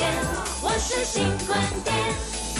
点，我是新观点。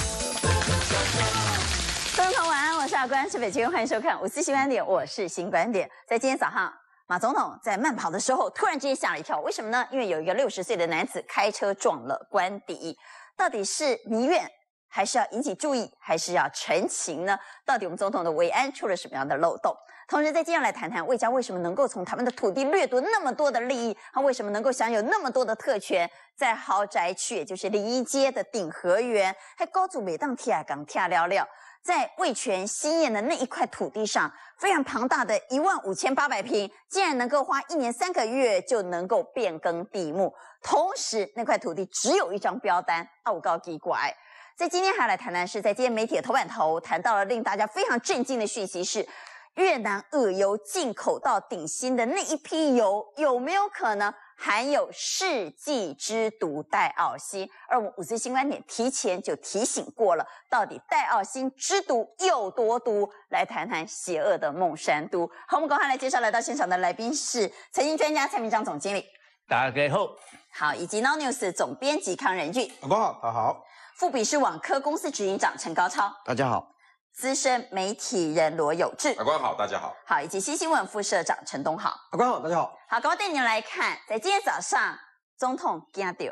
各位朋友晚安，我是阿关，是北京，欢迎收看《5C 新观点》，我是新观点。在今天早上，马总统在慢跑的时候，突然之间吓了一跳，为什么呢？因为有一个60岁的男子开车撞了官邸，到底是民怨，还是要引起注意，还是要澄清呢？到底我们总统的维安出了什么样的漏洞？同时，在接下来谈谈魏家为什么能够从他们的土地掠夺那么多的利益，他为什么能够享有那么多的特权，在豪宅区，也就是临沂街的鼎和园，还高祖每当天港天了了。在味全新燕的那一块土地上，非常庞大的15800平，竟然能够花1年3个月就能够变更地目，同时那块土地只有一张标单，傲高奇怪。在今天还要来谈谈是在今天媒体的头版头谈到了令大家非常震惊的讯息是，越南俄油进口到鼎新的那一批油有没有可能含有世纪之毒戴奥辛？而我们5C 新观点提前就提醒过了，到底戴奥辛之毒有多毒？来谈谈邪恶的孟山都。好，我们赶快来介绍来到现场的来宾是财经专家蔡明彰总经理， 大家好。 好，以及 Now News 总编辑康仁俊， 阿光好，大家好。 富比士网科公司执行长陈高超， 大家好。 资深媒体人罗有志， 阿光好，大家好。 好，以及新新闻副社长陈东豪， 阿光好，大家好。 好，各位带您来看，在今天早上，总统惊到。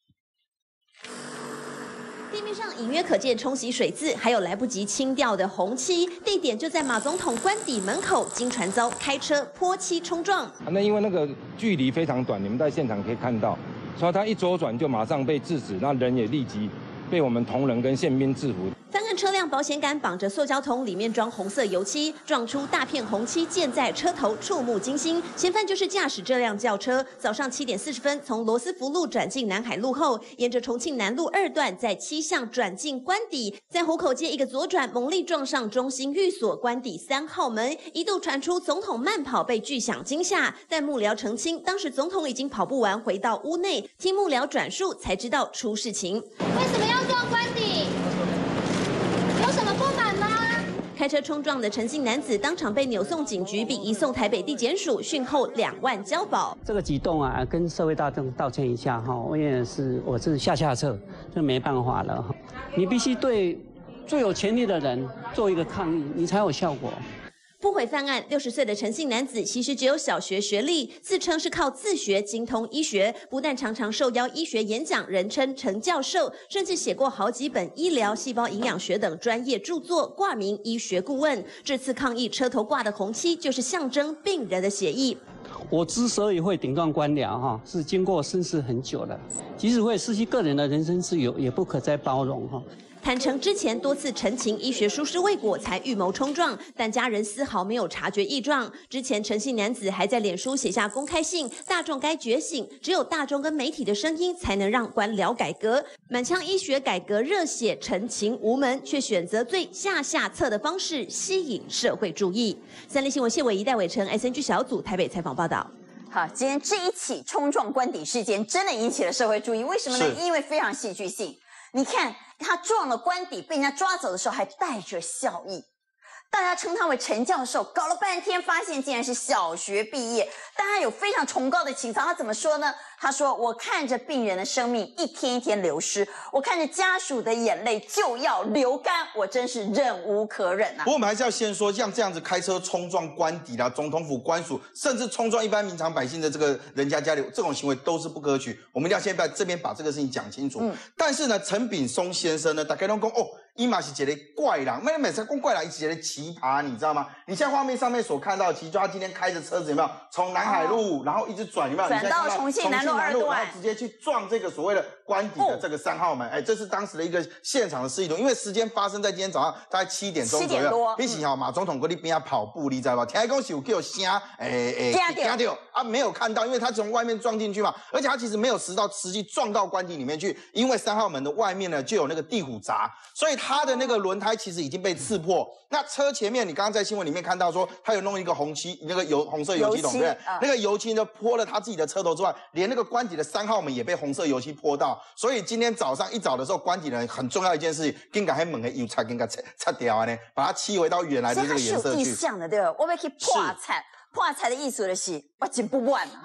地面上隐约可见冲洗水渍，还有来不及清掉的红漆。地点就在马总统官邸门口，经传遭开车泼漆冲撞。 那因为那个距离非常短，你们在现场可以看到，所以他一左转就马上被制止，那人也立即被我们同仁跟宪兵制服。 翻案车辆保险杆绑着塑胶桶，里面装红色油漆，撞出大片红漆溅在车头，触目惊心。嫌犯就是驾驶这辆轿车，早上7点40分从罗斯福路转进南海路后，沿着重庆南路2段在7巷转进官邸，在湖口街一个左转，猛力撞上中心寓所官邸3号门，一度传出总统慢跑被巨响惊吓，但幕僚澄清，当时总统已经跑步完回到屋内，听幕僚转述才知道出事情。 为什么要撞官邸？有什么不满吗？ 开车冲撞的陈姓男子当场被扭送警局，并移送台北地检署，讯后2万交保。 这个举动啊，跟社会大众道歉一下哈，因为我是下策，这没办法了。你必须对最有权力的人做一个抗议，你才有效果。 不悔犯案，60岁的陈姓男子其实只有小学学历，自称是靠自学精通医学，不但常常受邀医学演讲，人称陈教授，甚至写过好几本医疗、细胞营养学等专业著作，挂名医学顾问。这次抗议车头挂的红漆，就是象征病人的血液。 我之所以会顶撞官僚哈，是经过深思很久了，即使会失去个人的人身自由，也不可再包容哈。 坦诚之前多次陈情医学疏失未果，才预谋冲撞，但家人丝毫没有察觉异状。之前陈姓男子还在脸书写下公开信，大众该觉醒，只有大众跟媒体的声音，才能让官僚改革。满腔医学改革热血陈情无门，却选择最下策的方式吸引社会注意。三立新闻谢伟仪、戴伟成 SNG 小组台北采访报道。 好，今天这一起冲撞官邸事件真的引起了社会注意，为什么呢？因为非常戏剧性。你看他撞了官邸，被人家抓走的时候还带着笑意，大家称他为陈教授，搞了半天发现竟然是小学毕业，但他有非常崇高的情操。他怎么说呢？他说：“我看着病人的生命一天一天流失，我看着家属的眼泪就要流干，我真是忍无可忍啊！” 不过我们还是要先说，像这样子开车冲撞官邸啦、总统府官署，甚至冲撞一般民常百姓的这个人家家里，这种行为都是不可取。我们一定要先在这边把这个事情讲清楚。但是呢，陈炳松先生呢，大家都讲哦，伊嘛是一个怪人，每次讲怪人，伊是一个奇葩，你知道吗？你现在画面上面所看到，其实他今天开着车子有没有从南海路，然后一直转有没有？ 转到重庆南路2段， 然后直接去撞这个所谓的官邸的这个3号门。哎，这是当时的一个现场的示意图，因为时间发生在今天早上大概7点钟左右。一起马总统搁你边跑步，你知道吧？听讲是有叫声，惊到啊，没有看到，因为他从外面撞进去嘛，而且他其实没有实际撞到官邸里面去，因为3号门的外面呢就有那个地虎闸，所以他的那个轮胎其实已经被刺破。那车前面你刚刚在新闻里面看到说，他有弄一个红漆，那个红色油漆桶，对不对？那个油漆呢泼了他自己的车头之外，连那个官邸的3号门也被红色油漆泼到。所以今天早上一早的时候，官邸人很重要一件事情，应该还猛的油擦，应该擦掉呢，把它漆回到原来的这个颜色去。 是有意向的，对吧？我们可以破财。破财的意思就是我真不满哈。 对，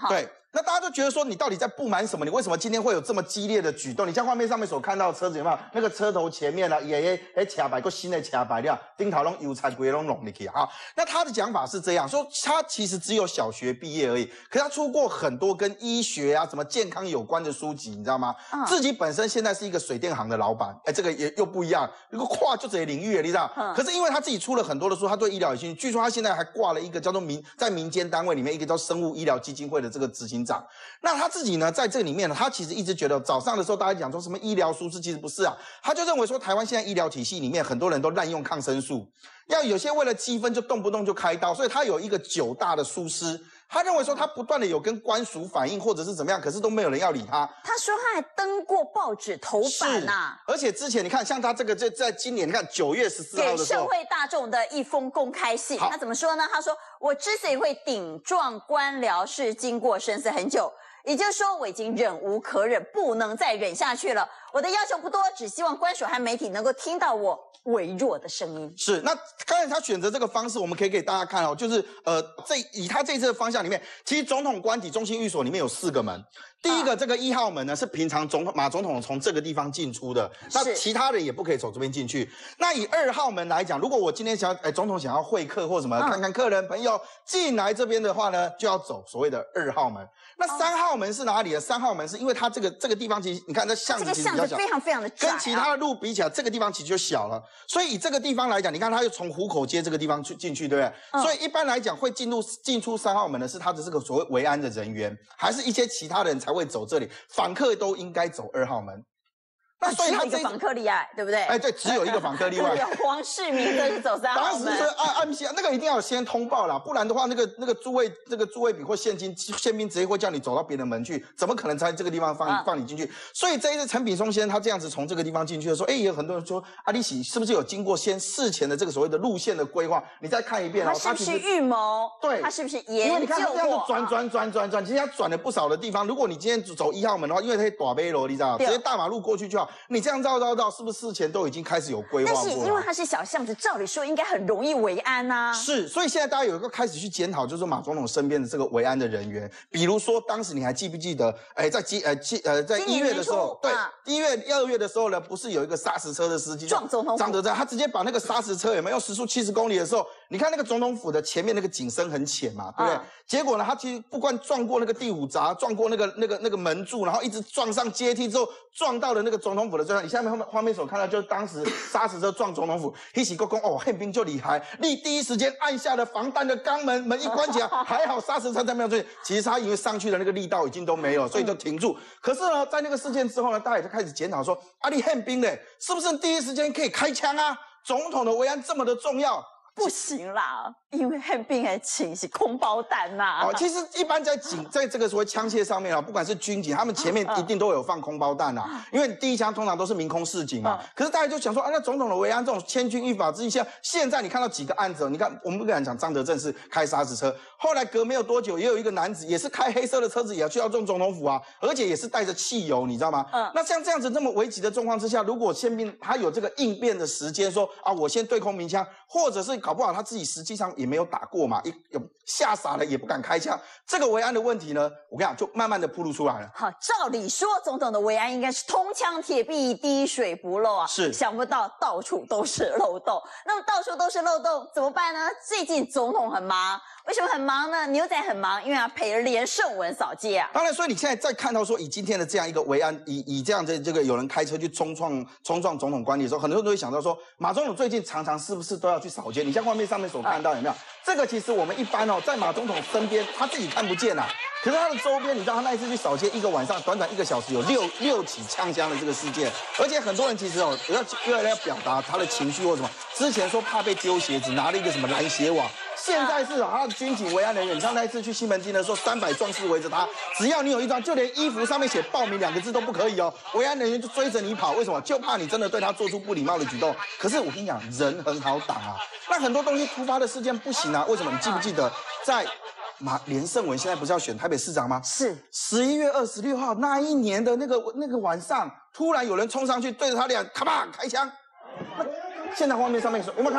那大家都觉得说你到底在不满什么？你为什么今天会有这么激烈的举动？你像画面上面所看到的车子有没有？那个车头前面啊，也卡白个新的卡白了，顶头拢油菜龟拢弄进去啊。那他的讲法是这样说，他其实只有小学毕业而已，可是他出过很多跟医学啊、什么健康有关的书籍，你知道吗？自己本身现在是一个水电行的老板，这个也又不一样，一个跨就这些领域，你知道？可是因为他自己出了很多的书，他对医疗有兴趣，据说他现在还挂了一个叫做在民间单位里面一个叫生物医疗基金会的这个执行长。那他自己呢，在这里面呢，他其实一直觉得早上的时候大家讲说什么医疗疏失，其实不是啊，他就认为说台湾现在医疗体系里面很多人都滥用抗生素，要有些为了积分就动不动就开刀，所以他有一个9大的疏失。他认为说他不断的有跟官署反映或者是怎么样，可是都没有人要理他。 他说他还登过报纸头版呐， 而且之前你看，像他这个在今年你看9月14号的时候， 给社会大众的一封公开信，他怎么说呢？他说我之所以会顶撞官僚，是经过深思很久。也就是说，我已经忍无可忍，不能再忍下去了。我的要求不多，只希望官署和媒体能够听到我微弱的声音。 是，那刚才他选择这个方式，我们可以给大家看哦，就是以他这次的方向里面，其实总统官邸中心寓所里面有4个门。第一个这个1号门呢，是平常马总统从这个地方进出的，那其他人也不可以从这边进去。那以2号门来讲，如果我今天总统想要会客或什么，看看客人朋友进来这边的话呢，就要走所谓的2号门。那3号门是哪里呢？3号门是因为它这个地方其实你看这巷子其实比较小， 非常非常的窄， 跟其他的路比起来，这个地方其实就小了。所以以这个地方来讲，你看它又从湖口街这个地方进去，对不对？所以一般来讲会进出3号门的是它的这个所谓维安的人员，还是一些其他人才会走这里？访客都应该走2号门。 那所以他一个访客例外，对不对？ 对，只有一个访客例外。 有黄世明的是走3号门。 当时是按下那个一定要先通报啦，不然的话，那个座位比或宪兵直接会叫你走到别的门去，怎么可能在这个地方放你进去？所以这一次陈炳松先生他这样子从这个地方进去的时候，也有很多人说你是不是有经过事前的这个所谓的路线的规划？你再看一遍他是不是预谋？ 对， 他是不是研究过？ 因为你看他这样子转，其实他转了不少的地方。如果你今天走1号门的话，因为它大马路，你知道，直接大马路过去就好。你这样绕，是不是事前都已经开始有规划过？ 但是因为它是小巷子，照理说应该很容易维安呐。 是，所以现在大家有一个开始去检讨，就是马总统身边的这个维安的人员，比如说当时你还记不记得？在1月的时候，对，1月、2月的时候呢，不是有一个砂石车的司机撞总统府张德在，他直接把那个砂石车有没有时速70公里的时候，你看那个总统府的前面那个景深很浅嘛，对不对？结果呢，他其实不管撞过那个第5闸，撞过那个门柱，然后一直撞上阶梯之后，撞到了那个总统府的最上。你下面画面所看到就是当时砂石车撞总统府，一起宪兵就厉害，你第一时间按下了防弹的钢门，门一关起来，还好砂石车才没有追。其实他因为上去的那个力道已经都没有，所以就停住。可是呢，在那个事件之后呢，大家也就开始检讨说，你宪兵嘞，是不是第一时间可以开枪啊？总统的维安这么的重要。 不行啦，因为宪兵的枪是空包弹呐。 其实一般在这个所谓枪械上面啊，不管是军警，他们前面一定都有放空包弹啊，因为你第一枪通常都是明空示警嘛。可是大家就想说，那总统的维安这种千钧一发之下，现在你看到几个案子，你看我们不敢讲张德正是开砂石车，后来隔没有多久，也有一个男子也是开黑色的车子，也要去要撞总统府啊，而且也是带着汽油，你知道吗？那像这样子这么危急的状况之下，如果宪兵他有这个应变的时间，说我先对空鸣枪，或者是搞不好他自己实际上也没有打过嘛，吓傻了也不敢开枪，这个维安的问题呢，我跟你讲，就慢慢的暴露出来了。 好，照理说总统的维安应该是铜墙铁壁、滴水不漏啊， 是， 想不到到处都是漏洞。那么到处都是漏洞怎么办呢？最近总统很忙，为什么很忙呢？牛仔很忙，因为他陪了连胜文扫街啊。 当然，所以你现在再看到说，以今天的这样一个维安，以这样的这个有人开车去冲撞总统官邸的时候，很多人都会想到说，马总统最近常常是不是都要去扫街？你像画面上面所看到有没有？这个其实我们一般在马总统身边，他自己看不见啊。可是他的周边，你知道他那一次去扫街，一个晚上短1个小时有6起枪枪的这个事件，而且很多人其实要表达他的情绪或什么。之前说怕被丢鞋子，拿了一个什么拦鞋网。现在是他的军警维安人员，你像那一次去西门町的时候，300壮士围着他，只要你有一张，就连衣服上面写报名2个字都不可以哦，维安人员就追着你跑，为什么？就怕你真的对他做出不礼貌的举动。可是我跟你讲，人很好挡啊，那很多东西突发的事件不行啊，为什么？你记不记得在连胜文现在不是要选台北市长吗？ 是 11月26号那一年的那个晚上，突然有人冲上去对着他俩咔吧开枪。现在画面上面有没有看到？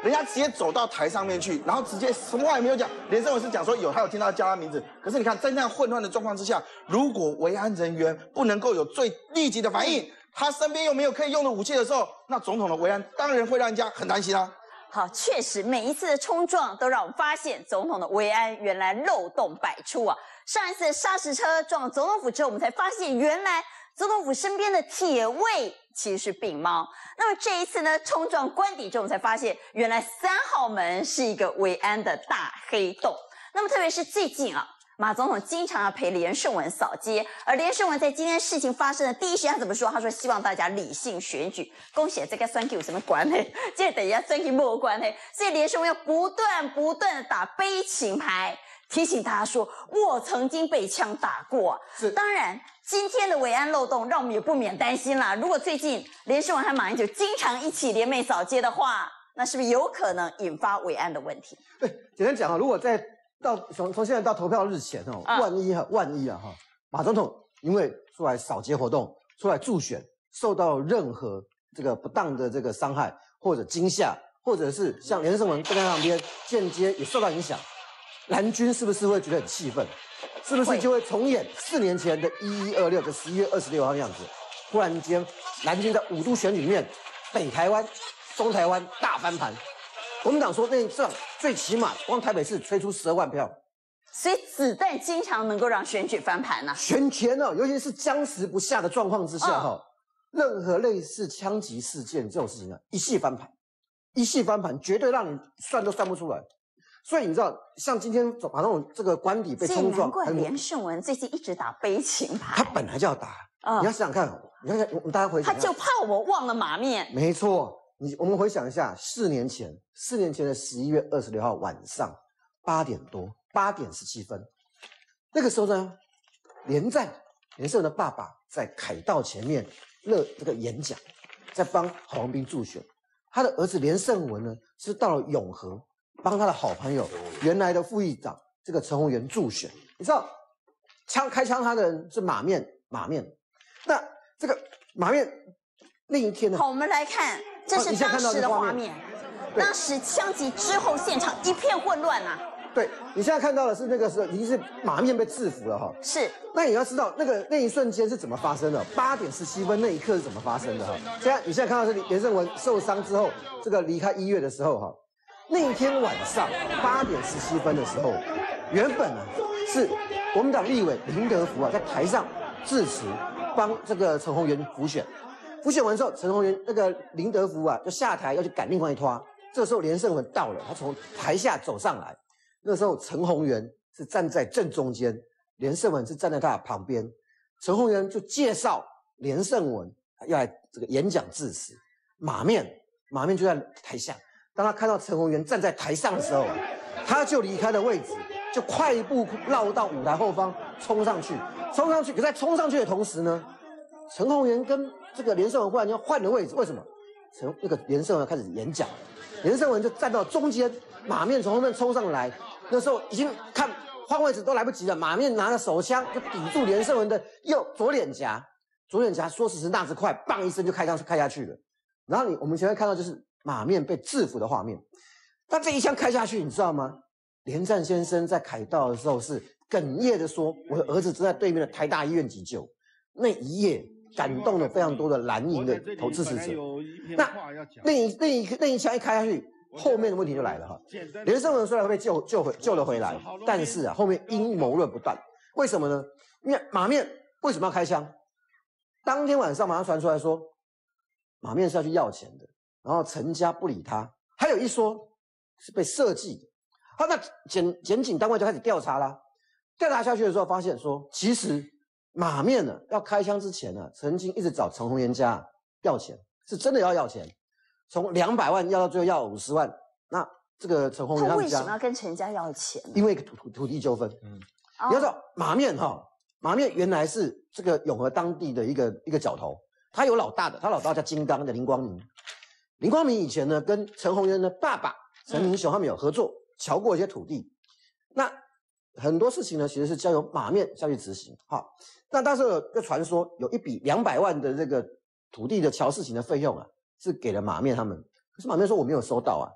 人家直接走到台上面去，然后直接什么话也没有讲。连胜文是讲说他有听到叫他名字，可是你看在那样混乱的状况之下，如果维安人员不能够有最立即的反应，他身边又没有可以用的武器的时候，那总统的维安当然会让人家很担心啊。 好，确实每一次的冲撞都让我们发现总统的维安原来漏洞百出啊。上一次砂石车撞总统府之后，我们才发现原来总统府身边的铁卫其实是病猫。那么这一次呢，冲撞官邸之后，我们才发现原来3号门是一个维安的大黑洞。那么特别是最近啊，马总统经常要陪连胜文扫街，而连胜文在今天事情发生的第一时间他怎么说？他说希望大家理性选举。恭喜这个选举有什么关系？这等一下选举没有关系，所以连胜文要不断的打悲情牌，提醒大家说，我曾经被枪打过。当然，今天的维安漏洞让我们也不免担心啦。如果最近连胜文和马英九经常一起联袂扫街的话，那是不是有可能引发维安的问题？ 对，简单讲啊，如果从现在到投票日前哦，万一啊哈，马总统因为出来扫街活动、出来助选，受到任何这个不当的这个伤害或者惊吓，或者是像连胜文站在旁边间接也受到影响，蓝军是不是会觉得很气愤？是不是就会重演4年前的1126的11月26号的样子？忽然间，蓝军在5都选举里面，北台湾、中台湾大翻盘。国民党说那一仗最起码光台北市吹出12万票， 所以子弹经常能够让选举翻盘呐。 选前哦，尤其是僵持不下的状况之下哈，任何类似枪击事件这种事情啊，一系翻盘，绝对让你算都算不出来。所以你知道，像今天马总统这个官邸被冲撞， 难怪连胜文最近一直打悲情牌。 他本来就要打，你要想想看，我们大家回想， 他就怕我忘了马面。 没错，我们回想一下，4年前的11月26号晚上8点多，8点17分，那个时候呢，连胜文的爸爸在凯道前面这个演讲，在帮郝龙斌助选。他的儿子连胜文呢，是到了永和，帮他的好朋友原来的副议长这个陈鸿源助选。你知道，开枪他的人是马面。那这个马面那一天呢？ 好，我们来看，这是当时的画面。当时枪击之后，现场一片混乱啊。 对，你现在看到的是那个是已经是马面被制服了哈。 是。 那你要知道那一瞬间是怎么发生的？8点17分那一刻是怎么发生的哈？你现在看到是连胜文受伤之后，这个离开医院的时候哈，那一天晚上8点17分的时候，原本呢是国民党立委林德福啊在台上致辞，帮这个陈鸿源辅选。辅选完之后，陈鸿源那个林德福啊就下台要去赶另外一拖。这时候连胜文到了，他从台下走上来。那时候陈鸿源是站在正中间，连胜文是站在他的旁边。陈鸿源就介绍连胜文要来这个演讲致辞。马面就在台下。当他看到陈鸿源站在台上的时候，他就离开了位置，就快步绕到舞台后方冲上去。可在冲上去的同时呢，陈鸿源跟这个连胜文忽然间换了位置。为什么？那个连胜文开始演讲，连胜文就站到中间，马面从后面冲上来。那时候已经看换位置都来不及了，马面拿着手枪就抵住连胜文的左脸颊，说时迟那时快，棒一声就开下去了。然后我们现在看到就是马面被制服的画面。他这一枪开下去，你知道吗？连战先生在凯道的时候是哽咽的说：“我的儿子正在对面的台大医院急救。”那一夜感动了非常多的蓝营的支持者。那一枪一开下去。后面的问题就来了哈，连胜文虽然被救了回来，但是啊，后面阴谋论不断。为什么呢？因为马面为什么要开枪？当天晚上马上传出来说，马面是要去要钱的，然后陈家不理他，还有一说是被设计的。好，那检警单位就开始调查啦。调查下去的时候，发现说，其实马面呢要开枪之前呢，曾经一直找陈鸿源家要钱，是真的要钱。从200万要到最后要50万，那这个陈鸿源他们家为什么要跟陈家要钱呢？ 因为土地纠纷。你要知道马面原来是这个永和当地的一个角头，他有老大的，他老大叫金刚的林光明。林光明以前呢跟陈鸿源的爸爸陈明雄他们有合作，瞧过一些土地。那很多事情呢其实是交由马面下去执行。好，那当时有个传说，有一笔200万的这个土地的乔事情的费用啊。是给了马面他们，可是马面说我没有收到啊，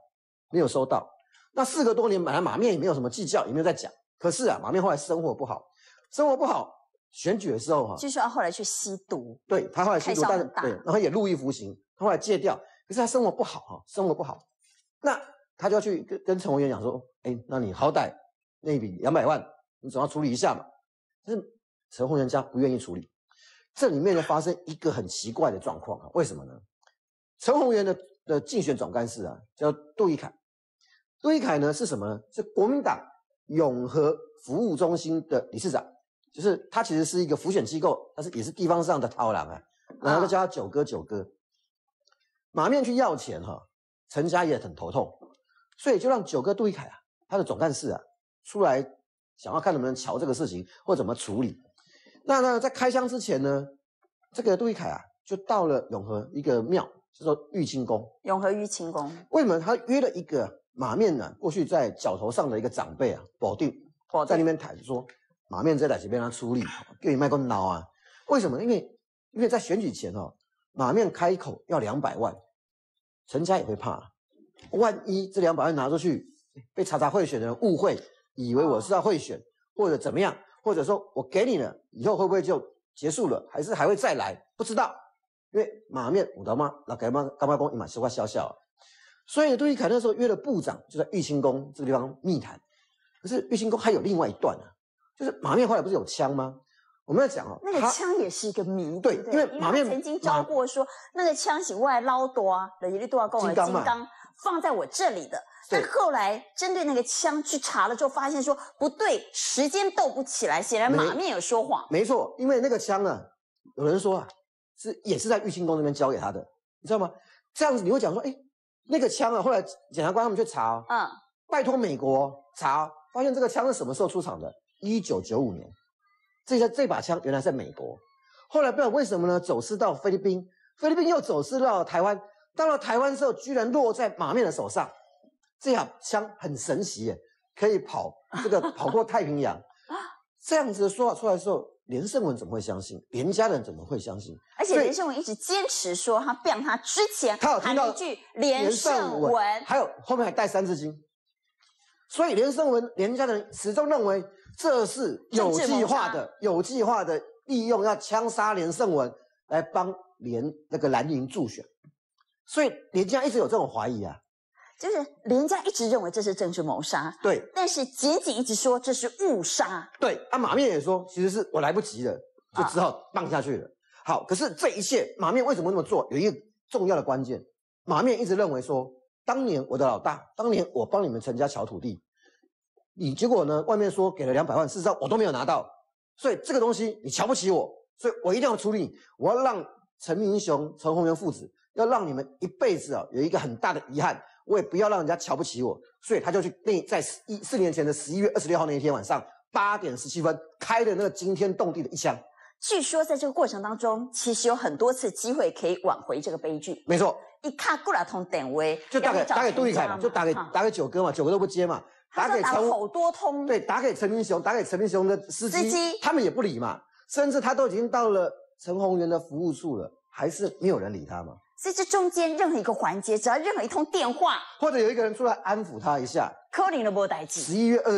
没有收到。那4个多年，本来马面也没有什么计较，也没有在讲。可是啊，马面后来生活不好，选举的时候据说他后来去吸毒， 对他后来吸毒，但是对，然后也入狱服刑，他后来戒掉。可是他生活不好生活不好，那他就要去跟陈宏源讲说，那你好歹那一笔200万，你总要处理一下嘛。但是陈宏源家不愿意处理，这里面就发生一个很奇怪的状况为什么呢？陈宏源的竞选总干事叫杜奕凯，杜奕凯呢是什么呢？是国民党永和服务中心的理事长，就是他其实是一个辅选机构，但是也是地方上的头人然后就叫他九哥。马面去要钱陈家也很头痛，所以就让九哥杜奕凯他的总干事出来想要看能不能瞧这个事情或怎么处理。那呢，在开箱之前呢，这个杜奕凯就到了永和一个庙，叫做玉清宫。永和玉清宫，为什么他约了一个马面过去在角头上的一个长辈保定在那边谈说，马面这代志被他处理，叫你卖个闹为什么？因为在选举前马面开口要200万，陈家也会怕，万一这200万拿出去被查贿选的人误会，以为我是要贿选或者怎么样，或者说我给你了以后会不会就结束了，还是还会再来，不知道。因为马面我的妈老干妈干妈公一满说话笑笑所以杜奕凯那时候约了部长就在玉清宫这个地方密谈。可是玉清宫还有另外一段就是马面后来不是有枪吗？我们在讲那个枪也是一个谜， 对，因为马面曾经招过说那个枪是外捞多的一多跟我金刚放在我这里的，但后来针对那个枪去查了之后，发现说不对，时间斗不起来，显然马面有说谎。没错，因为那个枪有人说也是在玉清宫那边交给他的，你知道吗？这样子你会讲说，那个枪后来检察官他们去查拜托美国查，发现这个枪是什么时候出厂的？1995年。这把枪原来在美国，后来不知道为什么呢，走私到菲律宾，菲律宾又走私到台湾，到了台湾之后，居然落在马面的手上。这把枪很神奇可以跑过太平洋。这样子的说法出来的时候，连胜文怎么会相信？连家人怎么会相信？而且连胜文一直坚持说，他变他之前他有听到一句连胜文，还有后面还带3字经。所以连胜文连家人始终认为这是有计划的利用要枪杀连胜文来帮蓝营助选，所以连家一直有这种怀疑就是连家一直认为这是政治谋杀，对，但是检警一直说这是误杀，对，马面也说其实是我来不及了，就只好放下去了。好，可是这一切马面为什么那么做？有一个重要的关键，马面一直认为说，当年我的老大，当年我帮你们陈家抢土地，你结果呢？外面说给了200万，事实上我都没有拿到，所以这个东西你瞧不起我，所以我一定要处理你，我要让陈明雄、陈宏源父子，要让你们一辈子有一个很大的遗憾，我也不要让人家瞧不起我，所以他就去在4年前的11月26号那一天晚上8点17分开的那个惊天动地的一枪。据说在这个过程当中，其实有很多次机会可以挽回这个悲剧。没错，一卡过来通电话，就打给杜奕凯嘛，就打给九哥嘛，九哥都不接嘛。打了好多通，对，打给陈明雄，打给陈明雄的司机，他们也不理嘛，甚至他都已经到了陈宏源的服务处了，还是没有人理他嘛。所以这中间任何一个环节，只要任何一通电话，或者有一个人出来安抚他一下，可能都没代志。11月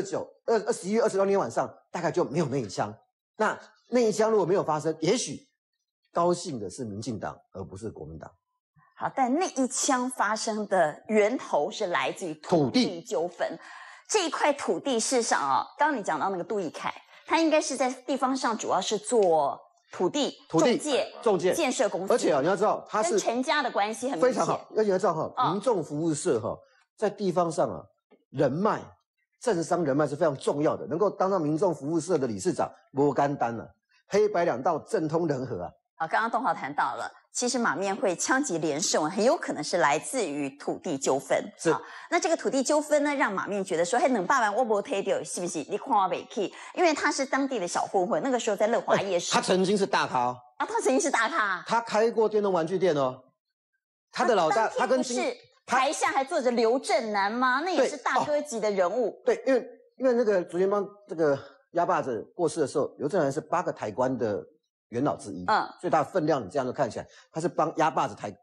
26那天晚上，大概就没有那一枪。那一枪如果没有发生，也许高兴的是民进党，而不是国民党。好，但那一枪发生的源头是来自于土地纠纷。这一块土地事实上刚刚你讲到那个杜奕凯，他应该是在地方上主要是做土地中介建设公司，而且你要知道他是跟陈家的关系很非常好，而且要知道民众服务社在地方上人脉政商人脉是非常重要的，能够当到民众服务社的理事长不简单黑白两道政通人和刚刚东豪谈到了，其实马面会枪击连胜文，很有可能是来自于土地纠纷。是，那这个土地纠纷呢，让马面觉得说，冷爸爸我没推掉，是不是？你看我没去，因为他是当地的小混混，那个时候在乐华夜市，他曾经是大咖他曾经是大咖，他开过电动玩具店他的老大，他跟台下还坐着刘正南吗？那也是大哥级的人物。对，因为那个竹联帮这个鸭爸子过世的时候，刘正南是8个台官的元老之一，所以他的分量你这样就看起来，他是帮鸭爸子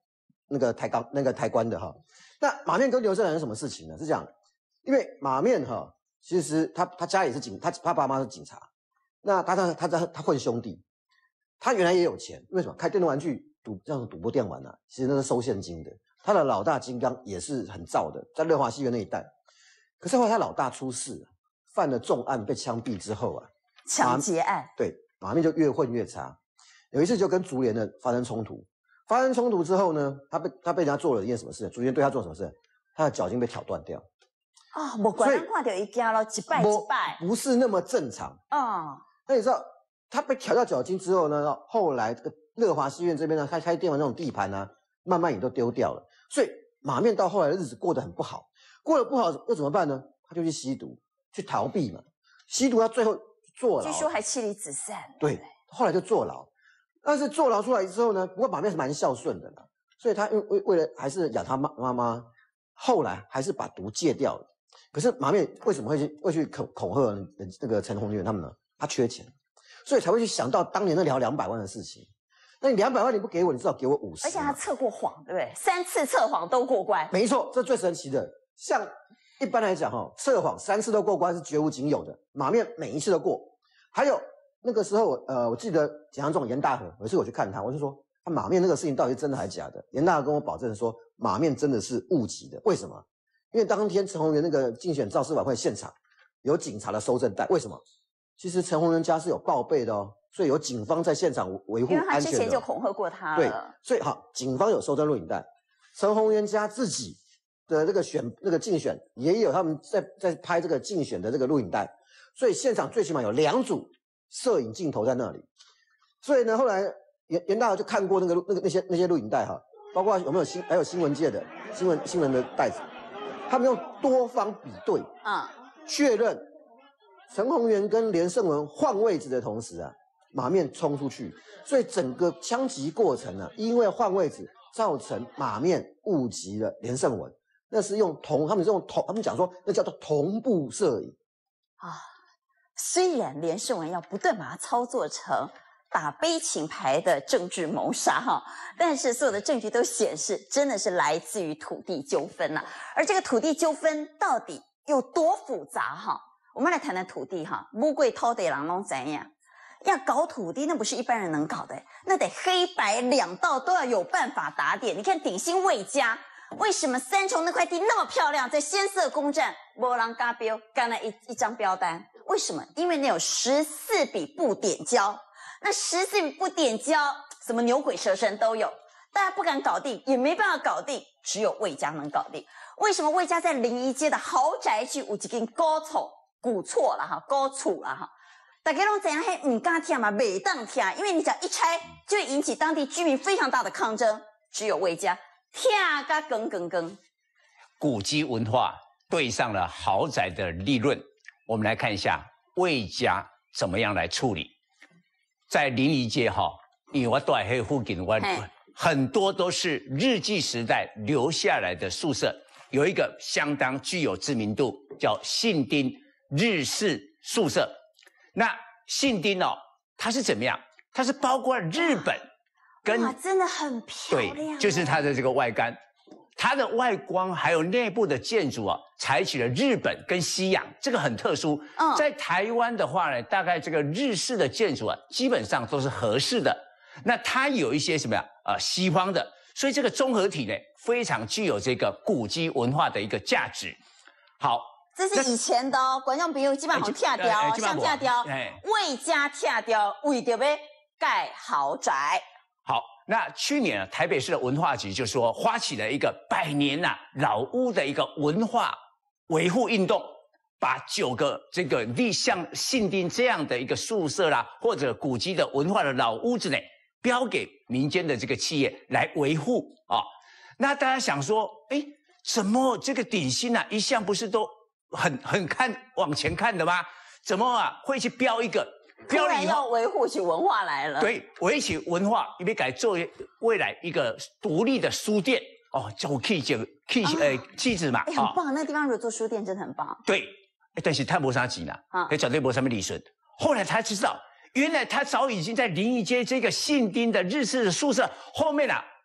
那个抬棺的哈。那马面跟刘胜男有什么事情呢？是这样，因为马面哈，其实他家也是他爸妈是警察，那他混兄弟，他原来也有钱，为什么？开电动玩具叫做赌博电玩啊，其实那是收现金的。他的老大金刚也是很燥的，在乐华戏院那一带。可是后来他老大出事，犯了重案被枪毙之后啊， 抢劫案， 对，马面就越混越差。有一次就跟竹联的发生冲突之后呢，他被人家做了一件什么事？竹联对他做什么事？他的脚筋被挑断掉。 啊，没怪人看到一家咯，一拜， 不是那么正常。那你知道他被挑掉脚筋之后呢？后来这个乐华戏院这边呢，开电玩那种地盘啊，慢慢也都丢掉了。所以马面到后来的日子过得很不好，过得不好又怎么办呢？他就去吸毒，去逃避嘛。吸毒他最后坐牢， 据说还妻离子散。 对，后来就坐牢。但是坐牢出来之后呢，不过马面是蛮孝顺的啦，所以他为了还是养他妈妈，后来还是把毒戒掉了。可是马面为什么会去恐吓那个陈鸿源他们呢？他缺钱，所以才会去想到当年那条200万的事情。那你200万你不给我，你至少给我50。 而且他测过谎，对不对？3次测谎都过关。 没错，这最神奇的。像一般来讲哈，测谎3次都过关是绝无仅有的，马面每一次都过。还有那个时候，我记得检察总严大和，有一次我去看他，我就说他马面那个事情到底是真的还是假的？严大和跟我保证说，马面真的是误击的。为什么？因为当天陈鸿源那个竞选造势晚会现场有警察的搜证带，为什么？其实陈鸿源家是有报备的哦。所以有警方在现场维护安全的。因为他之前就恐吓过他了。 对，所以好，警方有收证录影带，陈鸿源家自己的那个竞选也有他们在拍这个竞选的这个录影带，所以现场最起码有2组摄影镜头在那里。所以呢，后来严大和就看过那些录影带哈，包括有没有还有新闻界的新闻的带子，他们用多方比对确认陈鸿源跟连胜文换位置的同时啊。马面冲出去，所以整个枪击过程呢，因为换位置造成马面误击了连胜文，那是他们讲说那叫做同步摄影啊。虽然连胜文要不断把它操作成打悲情牌的政治谋杀哈，但是所有的证据都显示，真的是来自于土地纠纷呐。而这个土地纠纷到底有多复杂哈？我们来谈谈土地哈，乌龟偷地人拢怎样？要搞土地，那不是一般人能搞的，那得黑白2道都要有办法打点。你看鼎新魏家，为什么三重那块地那么漂亮，在仙色公站没人嘎标，干了一张标单？为什么？因为那有14笔不点交，那14笔不点交，什么牛鬼蛇神都有，大家不敢搞定，也没办法搞定，只有魏家能搞定。为什么魏家在临沂街的豪宅区有一间高厝，古厝啦哈，高厝啦哈？大家都怎样？嘿，唔敢听嘛，袂当听，因为你只要一拆，就会引起当地居民非常大的抗争。只有魏家听个更。 古迹文化对上了豪宅的利润，我们来看一下魏家怎么样来处理。在临沂街哈，因为我住在附近，我很多都是日据时代留下来的宿舍，有一个相当具有知名度，叫信丁日式宿舍。那信丁哦，它是怎么样？它是包括日本跟真的很漂亮。 对，就是它的这个外观，它的外观还有内部的建筑啊，采取了日本跟西洋，这个很特殊。在台湾的话呢，大概这个日式的建筑啊，基本上都是和式的。那它有一些什么呀？西方的，所以这个综合体呢，非常具有这个古迹文化的一个价值。好。 这是以前的哦，观众朋友基本上跳掉，像跳掉，魏家跳掉，为着要盖豪宅。 好，那去年台北市的文化局就说发起了一个100年老屋的一个文化维护运动，把9个这个像信丁这样的一个宿舍啦，或者古迹的文化的老屋子呢，标给民间的这个企业来维护啊。那大家想说，怎么这个鼎新一向不是都很往前看的吗？怎么会去标一个？ 突然要维护起文化来了。 对，维起文化，因为改做未来一个独立的书店哦，就气质嘛。 很棒，那个地方如果做书店真的很棒。 对，但是他没啥钱啦，绝对没什么利润。后来他知道，原来他早已经在临沂街这个信丁的日式的宿舍后面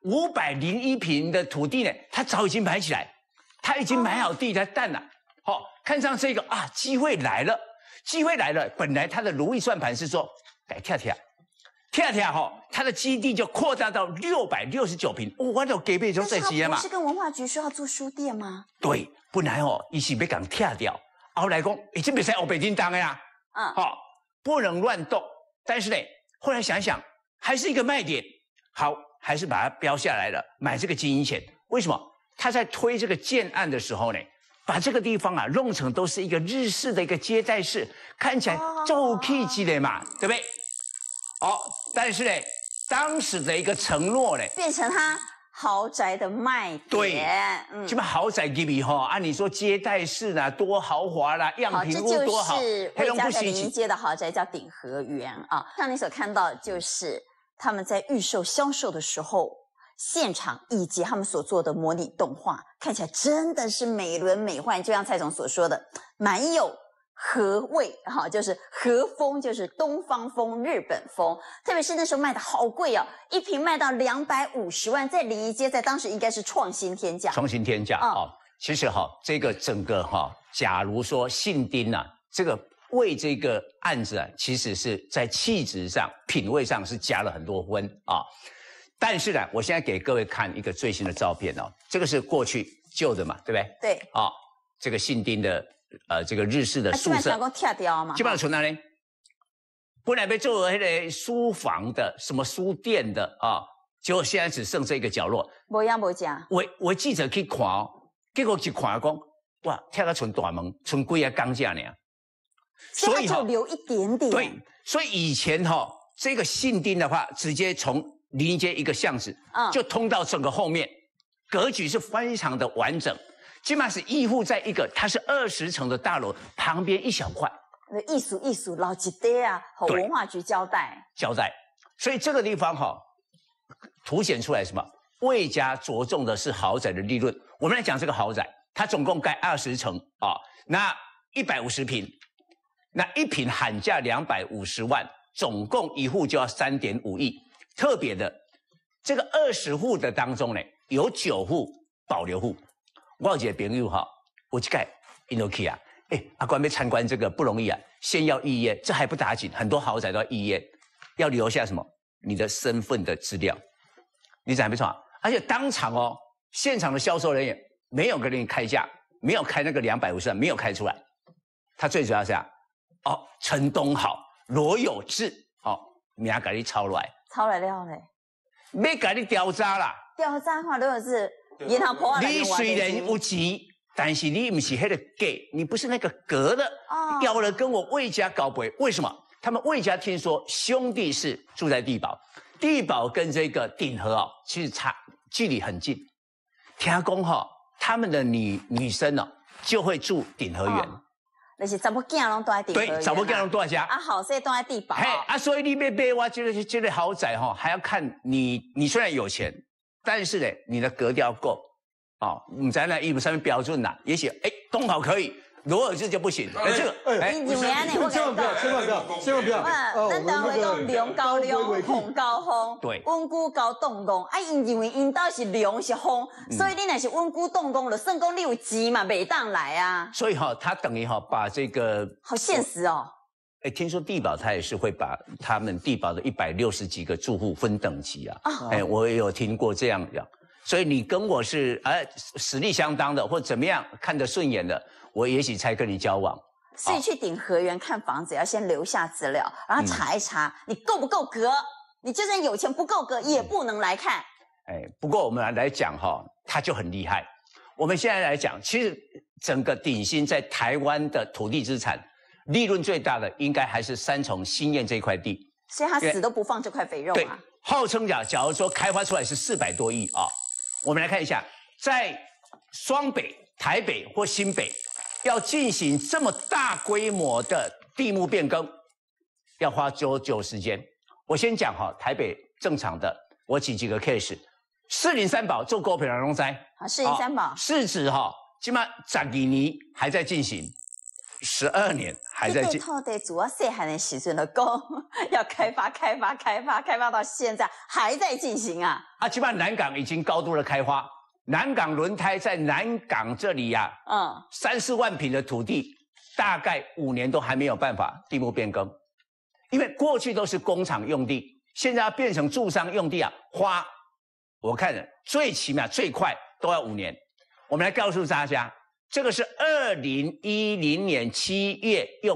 501坪的土地呢，他早已经买起来，他已经买好地在蛋了。好，看上这个啊，机会来了，机会来了。本来他的如意算盘是说，来跳哈，他的基地就扩大到669坪。我都给别人这些嘛。 不是跟文化局说要做书店吗？ 对，本来伊是要讲跳掉，后来讲已经不使往北京当的呀，好，不能乱动。但是呢，后来想一想，还是一个卖点，好，还是把它标下来了，买这个经营权。为什么？他在推这个建案的时候呢，把这个地方啊弄成都是一个日式的一个接待室，看起来就气气的嘛，对不对？但是呢，当时的一个承诺呢， 变成他豪宅的卖点。 对，基本豪宅给你哈，按你说接待室啦，多豪华啦，样品屋多好， 这就是魏家在临街的豪宅叫鼎和园啊。像你所看到，就是他们在预售销售的时候，现场以及他们所做的模拟动画，看起来真的是美轮美奂，就像蔡总所说的，蛮有和味哈，就是和风，就是东方风、日本风。特别是那时候卖的好贵哦，一瓶卖到250万，在临沂街在当时应该是创新天价。 创新天价其实这个整个假如说信丁啊，这个为这个案子啊，其实是在气质上、品味上是加了很多分啊。但是呢，我现在给各位看一个最新的照片这个是过去旧的嘛，对不对？ 对。 这个信丁的这个日式的宿舍，基本上存哪里？本来被做那个书房的、什么书店的结果现在只剩这个角落， 没样没假。 我记者去看结果去看讲，哇，跳到存大门，存几个钢架呢？ 所以就留一点点。 对，所以以前这个信丁的话，直接从临街一个巷子，就通到整个后面，格局是非常的完整。基本上是依附在一个，它是20层的大楼旁边一小块。 艺术老几代啊，和文化局交代。 所以这个地方凸显出来什么？魏家着重的是豪宅的利润。我们来讲这个豪宅，它总共盖20层那150坪，那一坪喊价250万，总共一户就要3.5亿。特别的，这个20户的当中呢，有9户保留户。我有一个朋友有一盖因都去阿官要参观这个不容易啊，先要预约，这还不打紧，很多豪宅都要预约，要留下什么？你的身份的资料，你怎么没错？而且当场现场的销售人员没有跟你开价，没有开那个250万，没有开出来。他最主要是陈东豪、罗有志名给你抄来了嘞， 没给你调查啦， 调查话罗有志。 你虽然有钱，但是你不是那个给，你不是那个格的，要了跟我魏家搞不？为什么？他们魏家听说兄弟是住在地堡，地堡跟这个鼎和其实距离很近。听说他们的女生就会住鼎和园。 那是查某囝拢住在鼎和园。 对，查某囝拢住在家。 好势住在地堡。 所以你要买我这个豪宅还要看你虽然有钱。但是呢，你的格调够不知道义务上面标准啦，也许东豪可以，罗尔志就不行。这个你千万不要，咱单位讲梁高梁，风高风， 对， 稳固高动工。因认为因倒是梁是风，所以你若是稳固动工，就算讲你有钱嘛，袂当来啊。 所以他等于把这个好现实听说地保他也是会把他们地保的160几个住户分等级我也有听过这样的。所以你跟我是实力相当的，或怎么样看得顺眼的，我也许才跟你交往。 所以去鼎和园看房子要先留下资料，然后查一查你够不够格。你就算有钱不够格，也不能来看。 不过我们来讲他就很厉害。我们现在来讲，其实整个鼎新在台湾的土地资产。利润最大的应该还是三重新燕这一块地， 所以他死都不放这块肥肉对，号称假如说开发出来是400多亿我们来看一下，在双北、台北或新北要进行这么大规模的地目变更，要花多久时间？我先讲台北正常的，我举几个 case， 士林三宝做股票龙灾士林三宝市值基本上12年还在进行。 12年还在这土地主要细汉的时阵的讲要开发到现在还在进行啊。 基本上南港已经高度的开发，南港轮胎在南港这里呀，3、4万坪的土地，大概5年都还没有办法地目变更，因为过去都是工厂用地，现在要变成住商用地啊，我看最起码最快都要5年。我们来告诉大家。这个是2010年7月用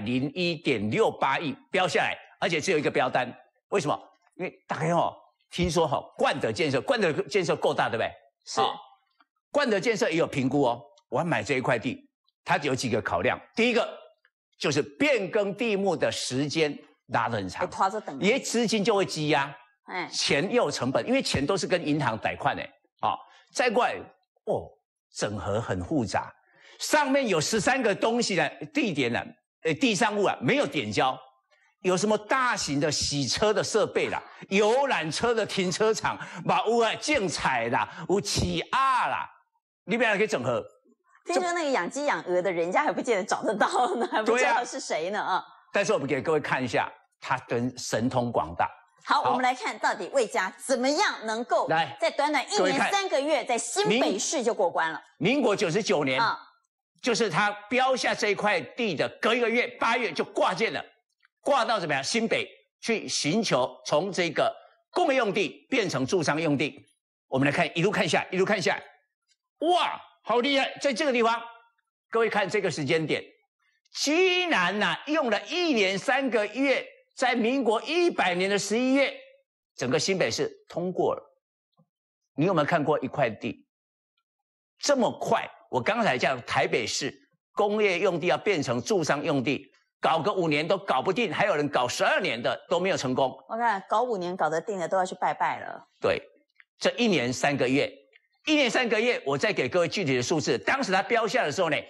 101.68亿标下来，而且只有一个标单。为什么？因为大家听说冠德建设够大，对不对？ 是。 冠德建设也有评估哦。我要买这一块地，它有几个考量。第一个就是变更地目的时间拉得很长，因为资金就会积压，钱又有成本，因为钱都是跟银行贷款的再过来整合很复杂，上面有13个东西的地点呢，地上物啊没有点交，有什么大型的洗车的设备啦，游览车的停车场，有竞彩啦，有起鸭啦，你不要可以整合。 听说那个养鸡养鹅的人家还不见得找得到呢，还不知道是谁呢啊！ 但是我们给各位看一下，它跟神通广大。 好，我们来看到底魏家怎么样能够在短短1年3个月，在新北市就过关了。 民国99年就是他标下这一块地的隔一个月8月就挂件了，挂到怎么样？新北去寻求从这个工业用地变成住商用地。我们来看一路看下来，哇，好厉害！在这个地方，各位看这个时间点，居然用了1年3个月。在民国100年的11月，整个新北市通过了。你有没有看过一块地这么快？我刚才讲台北市工业用地要变成住商用地，搞个5年都搞不定，还有人搞12年的都没有成功。 我看搞5年搞得定的都要去拜拜了。 对，这1年3个月，1年3个月，我再给各位具体的数字。当时他标下的时候呢，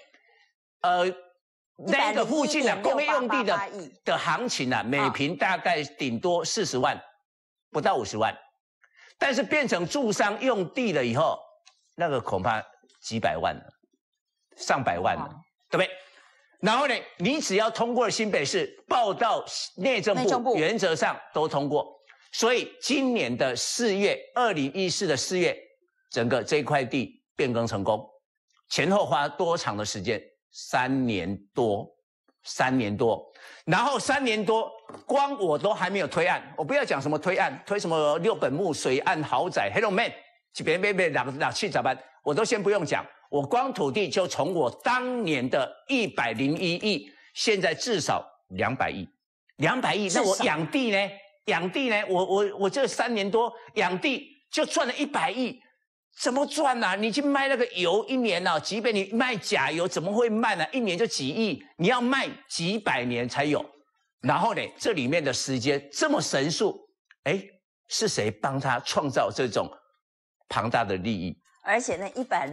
那个附近工业用地的行情每坪大概顶多40万，不到50万。但是变成住商用地了以后，那个恐怕几百万了，上百万了，对不对？然后呢，你只要通过了新北市，报到内政部，原则上都通过。所以今年的4月，2014的4月，整个这块地变更成功，前后花多长的时间？3年多，然后3年多，光我都还没有推案，我不要讲什么推案，推什么6本木水岸豪宅 ，Hello Man， 这边7万，我都先不用讲，我光土地就从我当年的101亿，现在至少200亿，那我养地呢？我这3年多养地就赚了100亿。怎么赚啊？你去卖那个油1年即便你卖假油，怎么会卖呢？1年就几亿，你要卖几百年才有。然后呢，这里面的时间这么神速，是谁帮他创造这种庞大的利益？ 而且那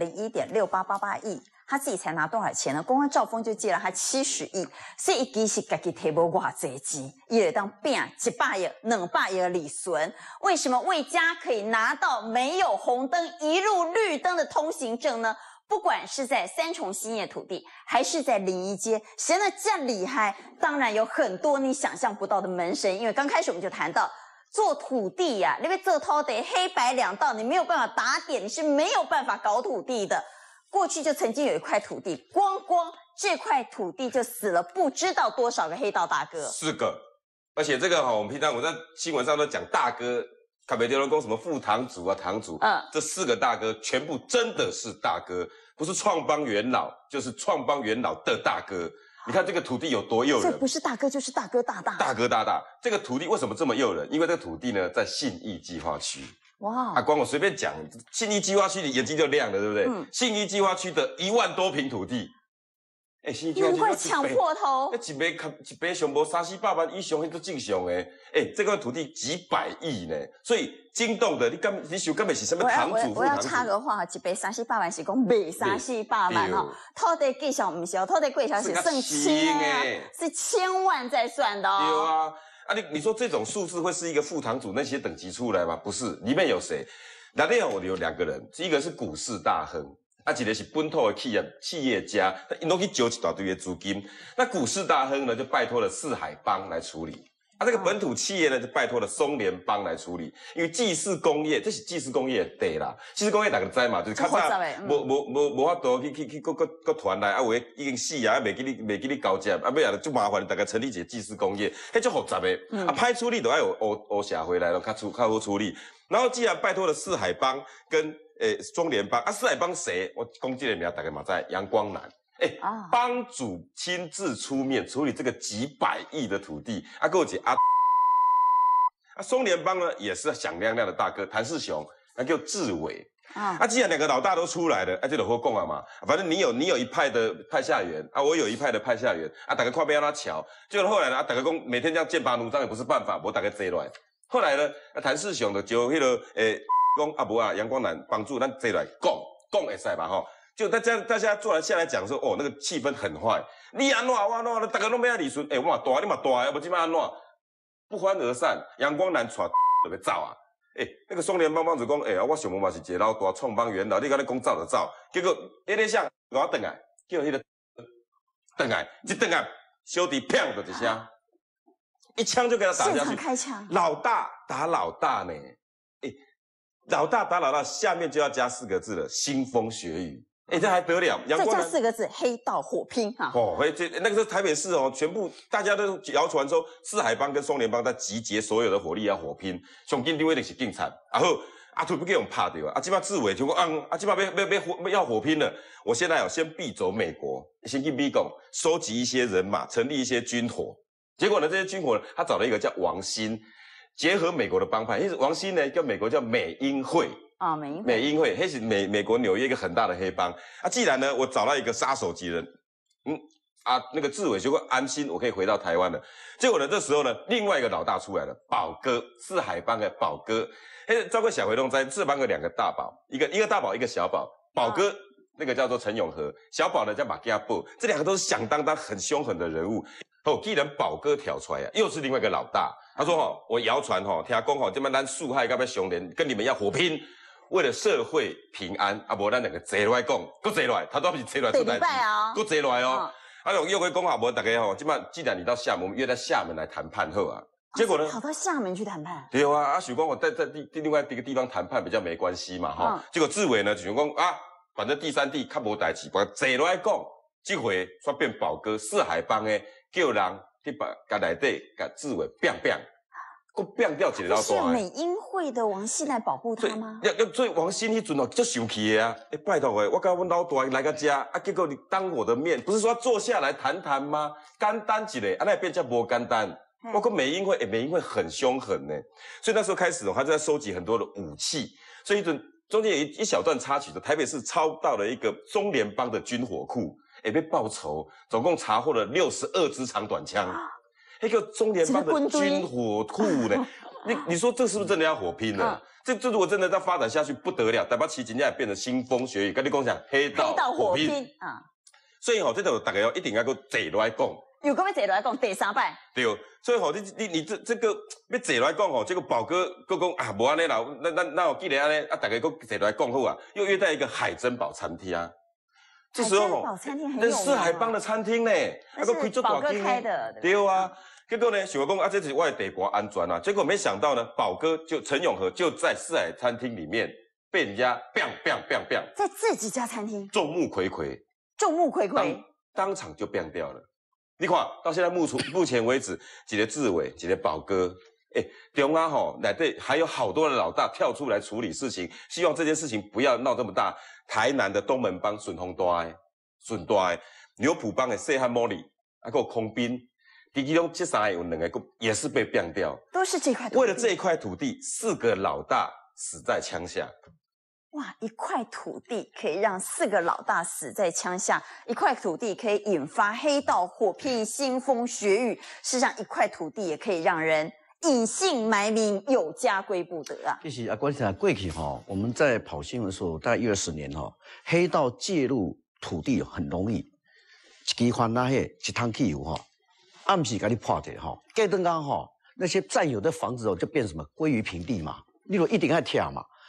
101.6888亿，他自己才拿多少钱呢？公安兆丰就借了他70亿，所以其实自己提不偌济钱，伊就当变100亿、200亿的利润。为什么魏家可以拿到没有红灯一路绿灯的通行证呢？不管是在3重兴业土地，还是在临沂街，谁呢这样厉害？当然有很多你想象不到的门神，因为刚开始我们就谈到。做土地呀，因为做土地黑白两道，你没有办法打点，你是没有办法搞土地的。过去就曾经有一块土地，光这块土地就死了不知道多少个黑道大哥 ，4个。而且这个我们平常我在新闻上都讲大哥，卡北丢人公什么副堂主啊、堂主，这4个大哥全部真的是大哥，不是创邦元老，就是创邦元老的大哥。你看这个土地有多诱人， 这不是大哥就是大哥大大。 大哥大大，这个土地为什么这么诱人？因为这个土地呢在信义计划区。哇！光我随便讲，信义计划区的眼睛就亮了，对不对？信义计划区的1万多坪土地，信义计划区难怪抢破头， 一杯上无300-400万以上，那都正常的。这块土地几百亿呢，所以惊动的你想根本是什么堂主？ 我要插个话，一杯300-400万是讲卖300-400万土地计小不是土地贵小是算千是1000万在算的对啊，你说这种数字会是一个副堂主那些等级出来吗？不是，里面有谁？那里有2个人，一个是股市大亨， 啊，一个是本土的企业家，因拢去揪一大堆的资金。那股市大亨呢，就拜托了四海帮来处理。啊，这个本土企业呢，就拜托了松联帮来处理，因为祭祀工业，这是祭祀工业的地啦。祭祀工业大家知嘛，就是较早无法度去个团来，啊，有已经死啊，未记你交接，啊，尾啊就麻烦大家成立一个祭祀工业，迄种复杂的，啊，歹处理就要有欧社会来咯，较好处理。然后既然拜托了四海帮跟中联帮，啊，四海帮谁？我讲这个名大家嘛知，阳光男。帮主亲自出面处理这个几百亿的土地，啊，还有一个松联帮呢也是响亮亮的大哥谭世雄，那叫志伟。既然两个老大都出来了，这就好讲啊嘛。反正你有一派的派下员啊，我有一派的派下员啊，大家看不要他巧。结果后来呢，大家讲每天这样剑拔弩张也不是办法，我大家坐来。后来呢，谭世雄就迄个讲啊无啊，阳光男帮助咱坐来讲会使吧吼。就大家坐来下来讲说，那个气氛很坏，你安怎我安怎，大家都没要理顺，我嘛大你嘛大，要不今晚安怎？不欢而散，阳光男带就要走啊！那个松联帮帮主讲，我想问嘛是一个老大创帮元老，你讲你讲走就走，结果那想我等来，叫那个等来，一等来，小弟砰的一声，一枪就给他打下去， 现场开枪， 老大打老大呢，老大打老大，下面就要加4个字了，腥风血雨。这还得了？ 再加4个字，黑道火拼哈！ 那个是台北市全部大家都谣传说四海帮跟松联帮在集结所有的火力要火拼，上紧张一定是警察，然后土不给我们拍掉啊！今麦志伟就讲今麦要火拼了，我现在先必走美国，先去美国收集一些人马，成立一些军火。结果呢，这些军火呢，他找了一个叫王鑫，结合美国的帮派，因为王鑫呢跟美国叫美英会。美英会，那是美国纽约一个很大的黑帮。既然呢，我找到一个杀手级人，那个志伟就会安心，我可以回到台湾了。结果呢，这时候呢，另外一个老大出来了，宝哥，四海帮的宝哥。照顾小回龙在四海帮有2个大宝，一个大宝，一个小宝。宝哥那个叫做陈永和，小宝呢叫马加布，这2个都是响当当很凶狠的人物。既然宝哥挑出来又是另外一个老大。他说我谣传听讲这边咱树海跟熊联跟你们要火拼。为了社会平安，无咱2个坐来讲，搁坐来，他都不是坐来出代志，搁坐来哦。又会讲无大家既然你到厦门，我们约在厦门来谈判好啊。结果呢， 跑到厦门去谈判。 对啊，许光我在另外一个地方谈判比较没关系嘛结果志伟呢就想讲反正第三地较无代志，把坐来讲，这回煞变宝哥四海帮的，叫人去把内底甲志伟砰。我变掉一个老大。是美英会的王鑫来保护他吗？ 所以王鑫迄阵就生气的啊！拜托拜托，我跟阮老大来个家结果你当我的面，不是说坐下来谈谈吗？简单一个，那变叫无简单。包括美英会很凶狠呢，所以那时候开始他就在收集很多的武器，所以中间有一小段插曲的，台北市抄到了一个中联帮的军火库，被报仇，总共查获了62支长短枪。那个中联帮的军火库呢？你说这是不是真的要火拼了？这如果真的再发展下去不得了，台北市真正变成腥风血雨。跟你讲黑道火拼所以这种大家一定要坐来讲。 又讲要坐来讲第3摆。 对，所以你这个要坐来讲这个宝哥佫讲无安尼啦，那有既然安尼大家佫坐来讲好啊，又约在一个海珍堡餐厅。这时候那四海帮的餐厅呢，那个开做大厅的，对啊。结果呢，想讲这是我的地盘安全啊。结果没想到呢，宝哥陈永和就在四海餐厅里面被人家 bang， 在自己家餐厅众目睽睽，当场就 bang 掉了。你看到现在目前为止，一个志伟，一个宝哥，中央内底还有好多的老大跳出来处理事情，希望这件事情不要闹这么大。台南的东门帮顺大，牛埔帮的细汉莫里，还有空兵。其中这3个有2个也是被毙掉， 都是这块土地。 为了这一块土地，4个老大死在枪下。 哇，一块土地可以让4个老大死在枪下，一块土地可以引发黑道火拼、腥风血雨。事实上，一块土地也可以让人隐姓埋名、有家归不得啊！ 其实关键过去我们在跑新闻的时候，大概10-20年黑道介入土地很容易，一支番一桶汽油暗时给你破掉隔顿那些占有的房子就变什么归于平地嘛，你如一定要跳嘛，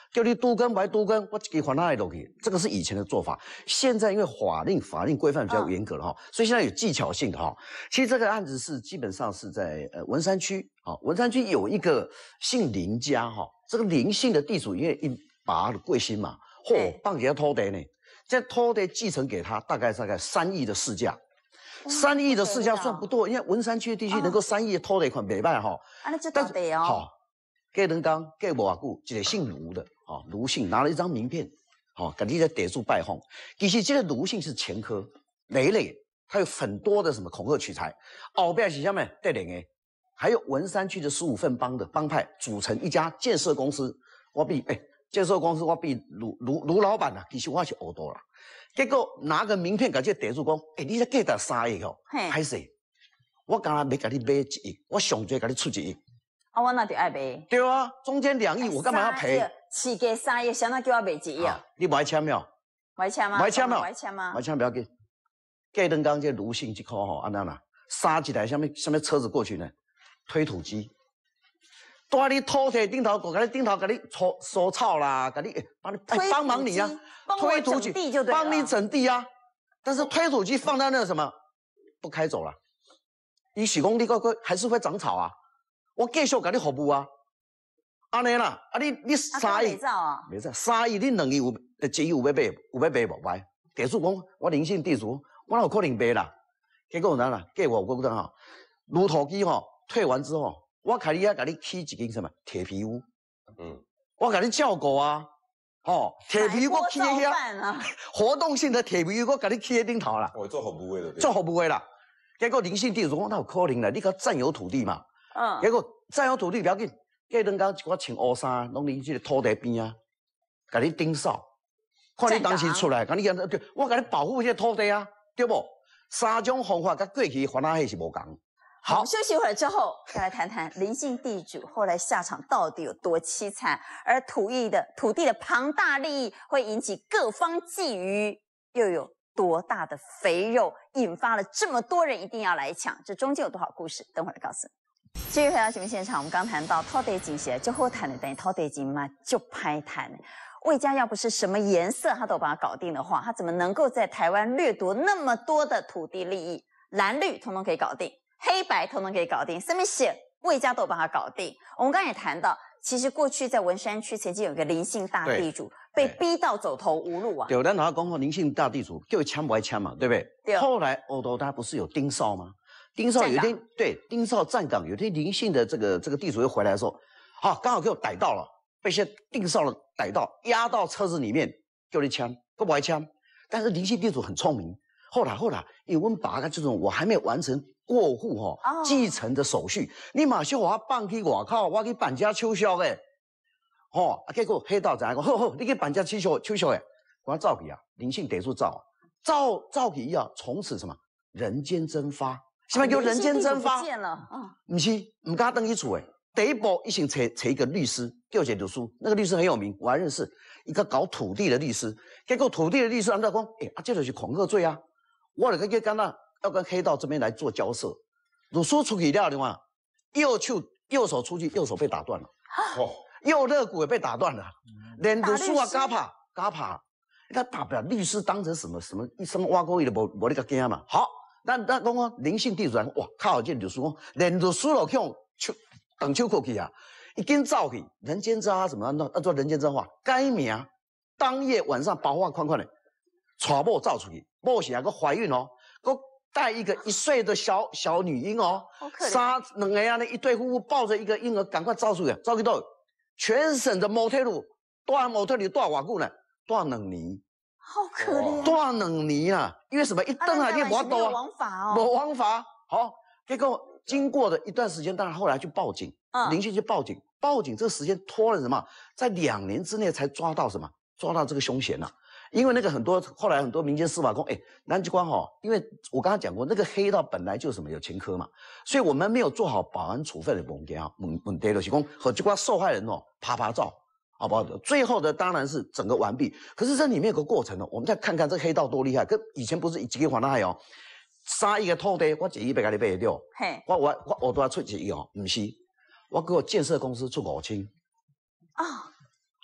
叫你都更不都更，我一支还他落去，这个是以前的做法。现在因为法令规范比较严格了哈，所以现在有技巧性的哈。其实这个案子是基本上是在文山区啊，文山区有一个姓林家哈，这个林姓的地主因为一把贵姓嘛，放给他土地呢，这土地继承给他大概3亿的市价。3亿的市价算不多，因为文山区的地区能够3亿的土地款袂歹哈。 啊，那就大地哦。 好，过两天过无偌久，一个姓卢的，卢姓拿了一张名片，给你的地主拜访。其实这个卢姓是前科累累，他有很多的什么恐吓取财，后边是什么带领的，还有文山区的15份帮派组成一家建设公司。建设公司我比卢老板啊，其实我是学多啦。结果拿个名片，甲这地主讲，你这价值3亿哦，歹势，我刚才要甲你买1亿，我上最甲你出1亿。 啊，我那就爱卖。 对啊，中间2亿，我干嘛要赔？ 市价3亿，谁那叫我卖1亿啊？ 你不爱签没有？ 不爱签吗？ 不爱签没有？ 不爱签吗？ 不爱签不要紧。过两天这卢姓这块吼，安那啦，杀一台什么车子过去呢？推土机。在你土地顶头，给你收草啦，给你帮忙你啊，推土机帮你整地啊。但是推土机放在那什么不开走了，你许公你个还是会长草啊。我继续给你服务啊，安尼啦，你3亿，没错，3亿你2亿有1亿有要买无买？地主讲我林姓地主，我哪有可能买啦？结果哪啦？过我讲哈，撸土机吼退完之后。我开你给你起一间什么铁皮屋，我给你照顾啊，铁皮屋我起遐，活动性的铁皮屋我给你起喺顶头啦。 我做服务的， 做服务的啦。结果林姓地主讲那有可能啦，你个占有土地嘛，结果占有土地不要紧，过两天我穿乌衫，拢你这个土地边啊，给你顶扫，看你当时出来，讲你对，我给你保护这土地啊，对不？3种方法跟过去还那是无同。 好，休息一会儿之后，再来谈谈林姓地主后来下场到底有多凄惨，而土地的庞大利益会引起各方觊觎，又有多大的肥肉，引发了这么多人一定要来抢，这中间有多少故事？等会儿来告诉你。继续回到节目现场，我们刚谈到土地钱是就好谈的，但是土地钱嘛就歹谈。魏家要不是什么颜色他都把它搞定的话，他怎么能够在台湾掠夺那么多的土地利益？蓝绿统统可以搞定。黑白统统可以搞定，上面写魏家都把它搞定。我们刚才也谈到，其实过去在文山区曾经有一个林姓大地主被逼到走投无路啊。 对，咱老讲林姓大地主叫签不爱签嘛，对不对？ 对。 后来欧洲他不是有丁少吗？丁少有一天丁少站岗，有一天林姓的这个地主又回来的时候，刚好给我逮到了，被些丁少的逮到，押到车子里面叫你签，都不爱签。但是林姓地主很聪明，后来，因为我们把这种我还没有完成。过户继承的手续，你马上我放去外口，我去办家手续的，结果黑道怎样讲？好，你去办家手续的，我走去啊，林姓地主走去以后，从此什么人间蒸发？什么叫人间蒸发？ 不见了， 不是，唔敢登去厝的。第一步，一先找一个律师，叫一个律师，那个律师很有名，我还认识一个搞土地的律师。结果土地的律师按照讲，这就是恐吓罪啊，我就跟他。要跟黑道这边来做交涉，律师出去了的话，右手出去，右手被打断了，右肋骨也被打断了，连律师啊加怕，他大不了律师当成什么挖沟的无那个惊嘛。好，那讲林姓地主人，哇靠，这律师讲，连律师都去用动手过去啊，已经走去人间蒸发什么要做人间蒸发，改名当夜晚上包换款的，带某走出去，某是还个怀孕哦，个。带一个1岁的小女婴哦，两个人一对夫妇抱着一个婴儿，赶快走出去，走去到全省的摩天路，住摩天路住偌久呢？住2年， 好可怜， 住2年啊！因为什么？一登啊，你无多啊， 王法哦， 无王法。好，结果经过的一段时间，当然后来去报警，林姓去报警，这个时间拖了什么？在2年之内才抓到什么？抓到这个凶嫌啊！因为那个后来很多民间司法讲，南极光因为我刚才讲过，那个黑道本来就什么有前科嘛，所以我们没有做好保安处分的问题就是讲和这关受害人拍照，好不好？最后的当然是整个完毕，可是这里面有个过程我们再看看这黑道多厉害，跟以前不是一个还那还3亿的土地，我1亿要给你买掉，我都要出1亿不是，我给我建设公司出5000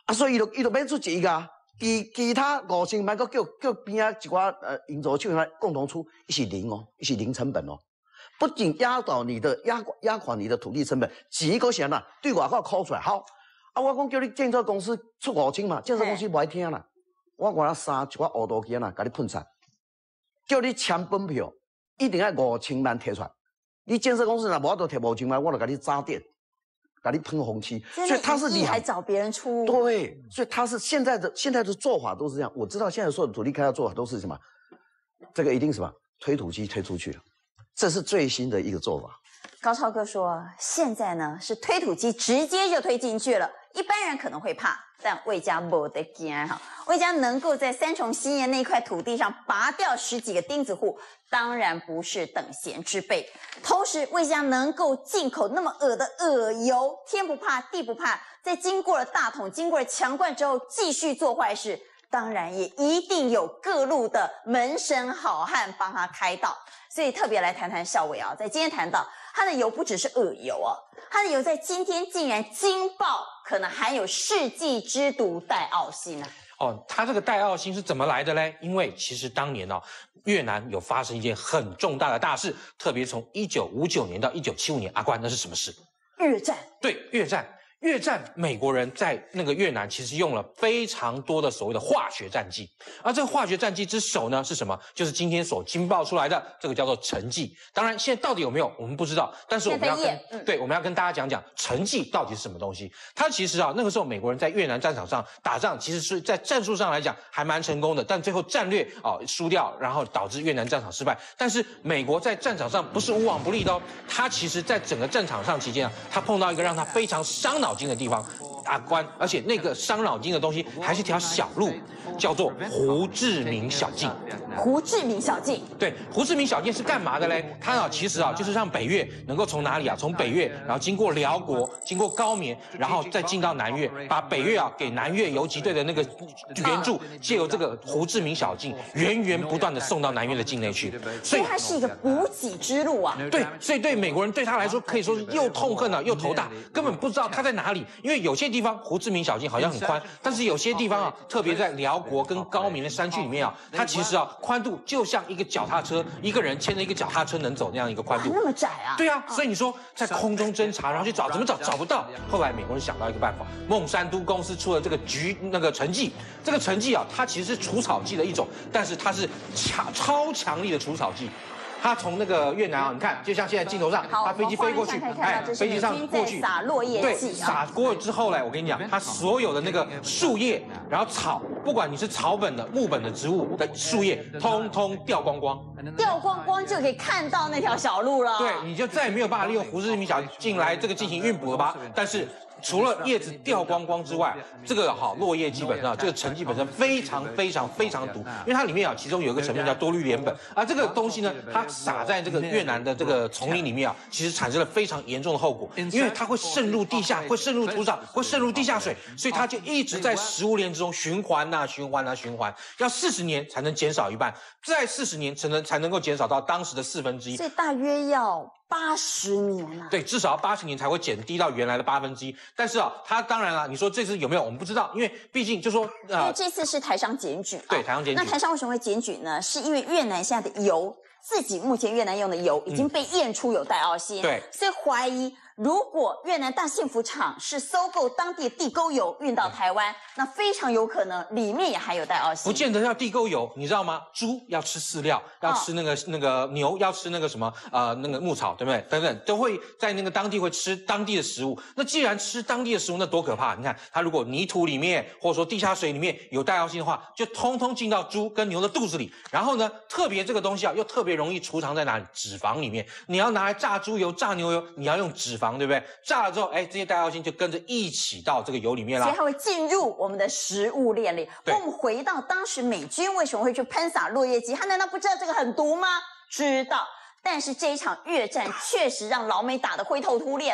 所以伊就免出一个啊。其他5000万，叫边啊一寡营造厂来共同出，伊是零哦，伊是零成本哦。不仅压垮你的土地成本，几个钱呐，对外口抠出来好。我讲叫你建设公司出5000嘛，建设公司不爱听啦。我原来杀一寡乌道机啊，甲你喷惨，叫你签本票，一定要5000万摕出来。你建设公司若无法度摕5000万，我就甲你砸店。把你喷红漆，所以他是你还找别人出， 对，所以他是现在的做法都是这样。我知道现在所有的土地开发做法都是什么？这个一定什么推土机推出去了，这是最新的一个做法。 高超哥说，现在呢是推土机直接就推进去了，一般人可能会怕，但魏家没得惊哈。魏家能够在三重新业那一块土地上拔掉10几个钉子户，当然不是等闲之辈。同时，魏家能够进口那么恶的恶油，天不怕地不怕，在经过了大统、经过了强灌之后，继续做坏事，当然也一定有各路的门神好汉帮他开道。所以特别来谈谈孝伟啊，在今天谈到他的油不只是恶油哦，他的油在今天竟然惊爆可能含有世纪之毒戴奥辛呢。 它这个戴奥辛是怎么来的嘞？因为其实当年越南有发生一件很重大的大事，特别从1959年到1975年，阿关那是什么事？ 越战。 对，越战。越战，美国人在那个越南其实用了非常多的所谓的化学战剂，而这个化学战剂之首呢是什么？就是今天所惊爆出来的这个叫做沉剂。当然，现在到底有没有我们不知道，但是我们要我们要跟大家讲讲沉剂到底是什么东西。它其实那个时候美国人在越南战场上打仗，其实是在战术上来讲还蛮成功的，但最后战略输掉，然后导致越南战场失败。但是美国在战场上不是无往不利的哦，他其实在整个战场上期间他碰到一个让他非常伤脑筋的地方，阿关，而且那个伤脑筋的东西还是条小路，叫做胡志明小径。 胡志明小径， 对，胡志明小径是干嘛的嘞？它其实就是让北越能够从哪里从北越，然后经过辽国，经过高棉，然后再进到南越，把北越给南越游击队的那个援助，借由这个胡志明小径源源不断的送到南越的境内去。 所以它是一个补给之路啊。 对，所以对美国人对他来说可以说是又痛恨又头大，根本不知道他在哪里。因为有些地方胡志明小径好像很宽，但是有些地方特别在辽国跟高棉的山区里面它其实宽度就像一个脚踏车，一个人牵着一个脚踏车能走那样一个宽度。 那么窄啊？ 对啊，所以你说在空中侦察，然后去找，怎么找不到。后来美国人想到一个办法，孟山都公司出了这个沉剂，这个沉剂它其实是除草剂的一种，但是它是超强力的除草剂。它从那个越南你看，就像现在镜头上，它飞机飞过去，飞机上过去撒落叶剂， 对，撒过之后我跟你讲，它所有的那个树叶，然后草，不管你是草本的、木本的植物的树叶，通通掉光光， 掉光光就可以看到那条小路了。 对，你就再也没有办法利用胡志明小径来这个进行运补了吧？但是除了叶子掉光光之外，这个落叶基本上这个沉剂本身非常毒，因为它里面其中有一个成分叫多氯联苯，而这个东西呢，它撒在这个越南的这个丛林里面其实产生了非常严重的后果，因为它会渗入地下，会渗入土壤，会渗入地下水，所以它就一直在食物链之中循环，要40年才能减少一半，再40年才能够减少到当时的1/4， 所以大约要80年啊。 对，至少要80年才会减低到原来的1/8。但是它当然了，你说这次有没有我们不知道，因为毕竟就说因为这次是台商检举， 对，台商检举。 那台商为什么会检举呢？是因为越南现在的油，自己目前越南用的油已经被验出有戴奥辛， 对， 所以怀疑如果越南大幸福厂是收购当地的地沟油运到台湾，那非常有可能里面也含有戴奥辛。 不见得要地沟油，你知道吗？猪要吃饲料，要吃那个牛要吃那个什么那个牧草，对不对？等等都会在那个当地会吃当地的食物。那既然吃当地的食物，那多可怕！你看它如果泥土里面或者说地下水里面有戴奥辛的话，就通通进到猪跟牛的肚子里。然后呢，特别这个东西又特别容易储藏在哪里？脂肪里面。你要拿来炸猪油、炸牛油，你要用脂肪，对不对？炸了之后，这些戴奥辛就跟着一起到这个油里面了， 所以它会进入我们的食物链里。我们回到当时美军为什么会去喷洒落叶剂？他难道不知道这个很毒吗？知道。但是这一场越战确实让老美打得灰头土脸呐。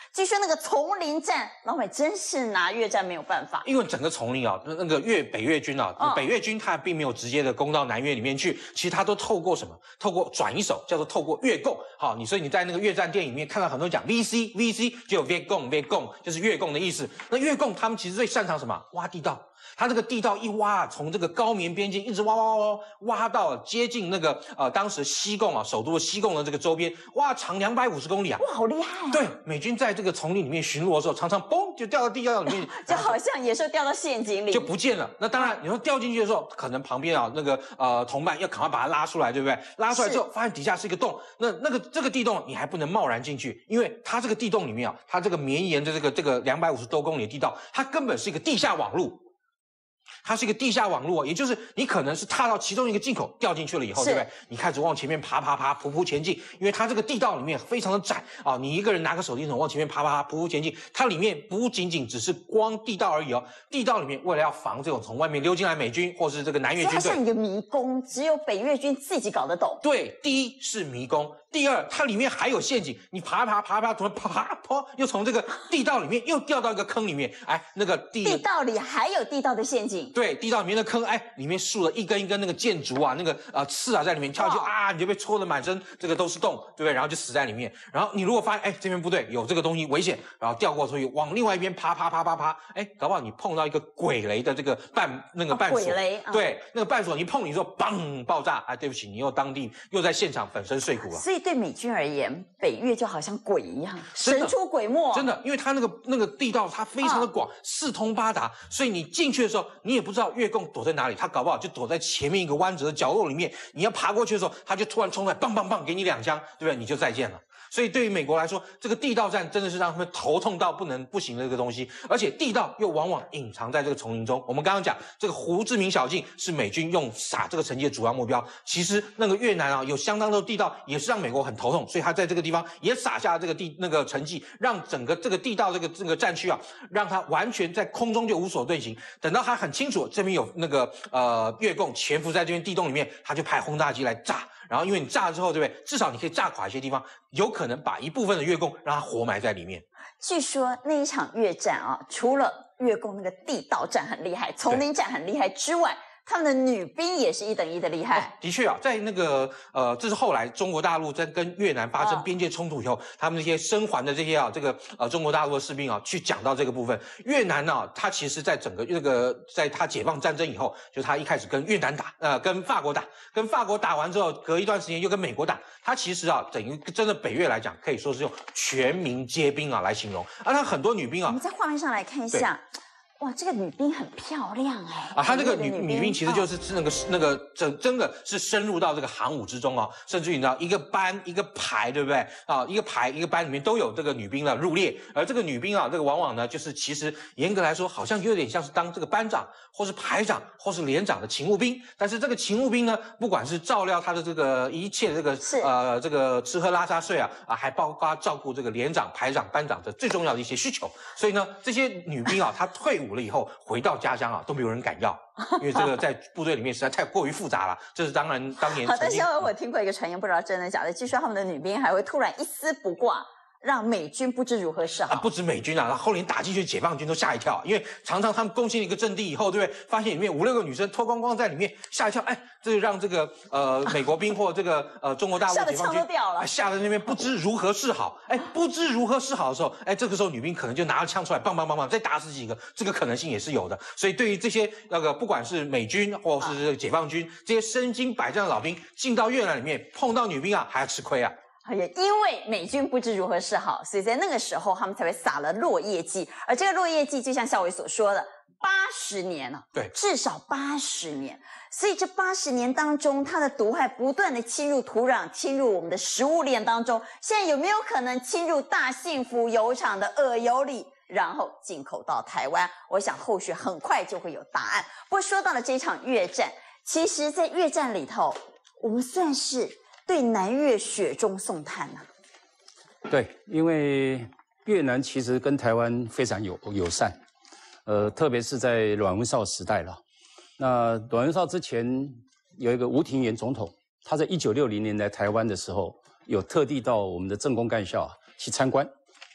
据说那个丛林战，老美真是拿越战没有办法。 因为整个丛林啊，那个北越军啊，北越军他并没有直接的攻到南越里面去，其实他都透过什么？透过转一手，叫做透过越共。好，所以你在那个越战电影里面看到很多人讲 VC 就有越共就是越共的意思。那越共他们其实最擅长什么？挖地道。他这个地道一挖，从这个高棉边境一直挖到接近那个当时西贡啊首都的西贡的这个周边，哇，长250公里啊！ 哇，好厉害啊！ 对，美军在这个丛林里面巡逻的时候，常常嘣就掉到地道里面， 就好像野兽掉到陷阱里， 就不见了。那当然，你说掉进去的时候，可能旁边啊那个同伴要赶快把它拉出来，对不对？拉出来之后，发现底下是一个洞，这个地洞你还不能贸然进去，因为它这个地洞里面啊，它这个绵延的这个250多公里的地道，它根本是一个地下网路。它是一个地下网络，也就是你可能是踏到其中一个进口掉进去了以后，对不对？你开始往前面爬，匍前进，因为它这个地道里面非常的窄啊，你一个人拿个手电筒往前面爬，匍前进，它里面不仅仅只是光地道而已哦，地道里面为了要防这种从外面溜进来美军或是这个南越军队， 它像一个迷宫，只有北越军自己搞得懂。 对，第一是迷宫。第二，它里面还有陷阱，你爬，突然啪，又从这个地道里面又掉到一个坑里面，哎，那个地道里还有地道的陷阱。 对，地道里面的坑，哎，里面竖了一根一根那个箭竹啊，那个刺啊在里面跳下去啊，你就被戳得满身这个都是洞，对不对？然后就死在里面。然后你如果发现哎这边不对，有这个东西危险，然后调过出去往另外一边爬，哎，搞不好你碰到一个鬼雷的这个绊锁， 鬼雷， 对，那个绊锁你碰你说砰爆炸，哎，对不起，你又在现场粉身碎骨了。 所以对美军而言，北越就好像鬼一样，神出鬼没。 真的，因为它那个地道它非常的广，四通八达，所以你进去的时候，你也不知道越共躲在哪里，他搞不好就躲在前面一个弯折的角落里面。你要爬过去的时候，他就突然冲出来，棒，给你2枪，对不对？你就再见了。所以对于美国来说，这个地道战真的是让他们头痛到不行的这个东西，而且地道又往往隐藏在这个丛林中。我们刚刚讲这个胡志明小径是美军用撒这个成绩的主要目标，其实那个越南啊有相当多的地道也是让美国很头痛，所以他在这个地方也撒下这个成绩，让整个这个地道这个战区啊，让他完全在空中就无所遁形。等到他很清楚这边有那个越共潜伏在这边地洞里面，他就派轰炸机来炸。然后因为你炸了之后，对不对？至少你可以炸垮一些地方，有可能把一部分的越共让它活埋在里面。 据说那一场越战啊，除了越共那个地道战很厉害，丛林战很厉害之外，他们的女兵也是一等一的厉害。 的确啊，在那个这是后来中国大陆在跟越南发生边界冲突以后，他们这些生还的这些中国大陆的士兵啊，去讲到这个部分。越南呢，他其实在整个在他解放战争以后，就他一开始跟越南打，跟法国打完之后，隔一段时间又跟美国打。他其实啊，等于真的北越来讲，可以说是用全民皆兵啊来形容。他很多女兵啊， 我们在画面上来看一下。哇，这个女兵很漂亮哎！ 她这个女兵其实就是那个真的是深入到这个行伍之中哦，甚至于你知道一个班一个排，对不对啊？一个排一个班里面都有这个女兵的入列，而这个女兵啊，这个往往呢就是其实严格来说好像有点像是当这个班长或是排长或是连长的勤务兵，但是这个勤务兵呢，不管是照料他的这个一切这个这个吃喝拉撒睡啊，还包括照顾这个连长、排长、班长的最重要的一些需求，所以呢，这些女兵啊，她退伍了以后回到家乡啊，都没有人敢要，因为这个在部队里面实在太过于复杂了。这是当年好，但是我听过一个传言，不知道真的假的，据说他们的女兵还会突然一丝不挂，让美军不知如何是好。 不止美军啊，后连打进去解放军都吓一跳，因为常常他们攻陷一个阵地以后，对不对？发现里面5、6个女生脱光光在里面，吓一跳，哎，这就让这个美国兵或这个中国大陆解放军吓得那边不知如何是好。哎，不知如何是好的时候，哎，这个时候女兵可能就拿着枪出来，棒，再打死几个，这个可能性也是有的。所以对于这些不管是美军或是解放军这些身经百战的老兵，进到越南里面碰到女兵啊，还要吃亏啊。 也因为美军不知如何是好，所以在那个时候他们才会撒了落叶剂。而这个落叶剂就像孝瑋所说的80年了， 对， 至少80年。所以这80年当中，它的毒害不断的侵入土壤，侵入我们的食物链当中。现在有没有可能侵入大幸福油厂的鹅油里，然后进口到台湾？我想后续很快就会有答案。不过说到了这场越战，其实在越战里头，我们算是对南越雪中送炭啊。 对，因为越南其实跟台湾非常友善，特别是在阮文绍时代了。那阮文绍之前有一个吴廷琰总统，他在1960年来台湾的时候，有特地到我们的政工干校去参观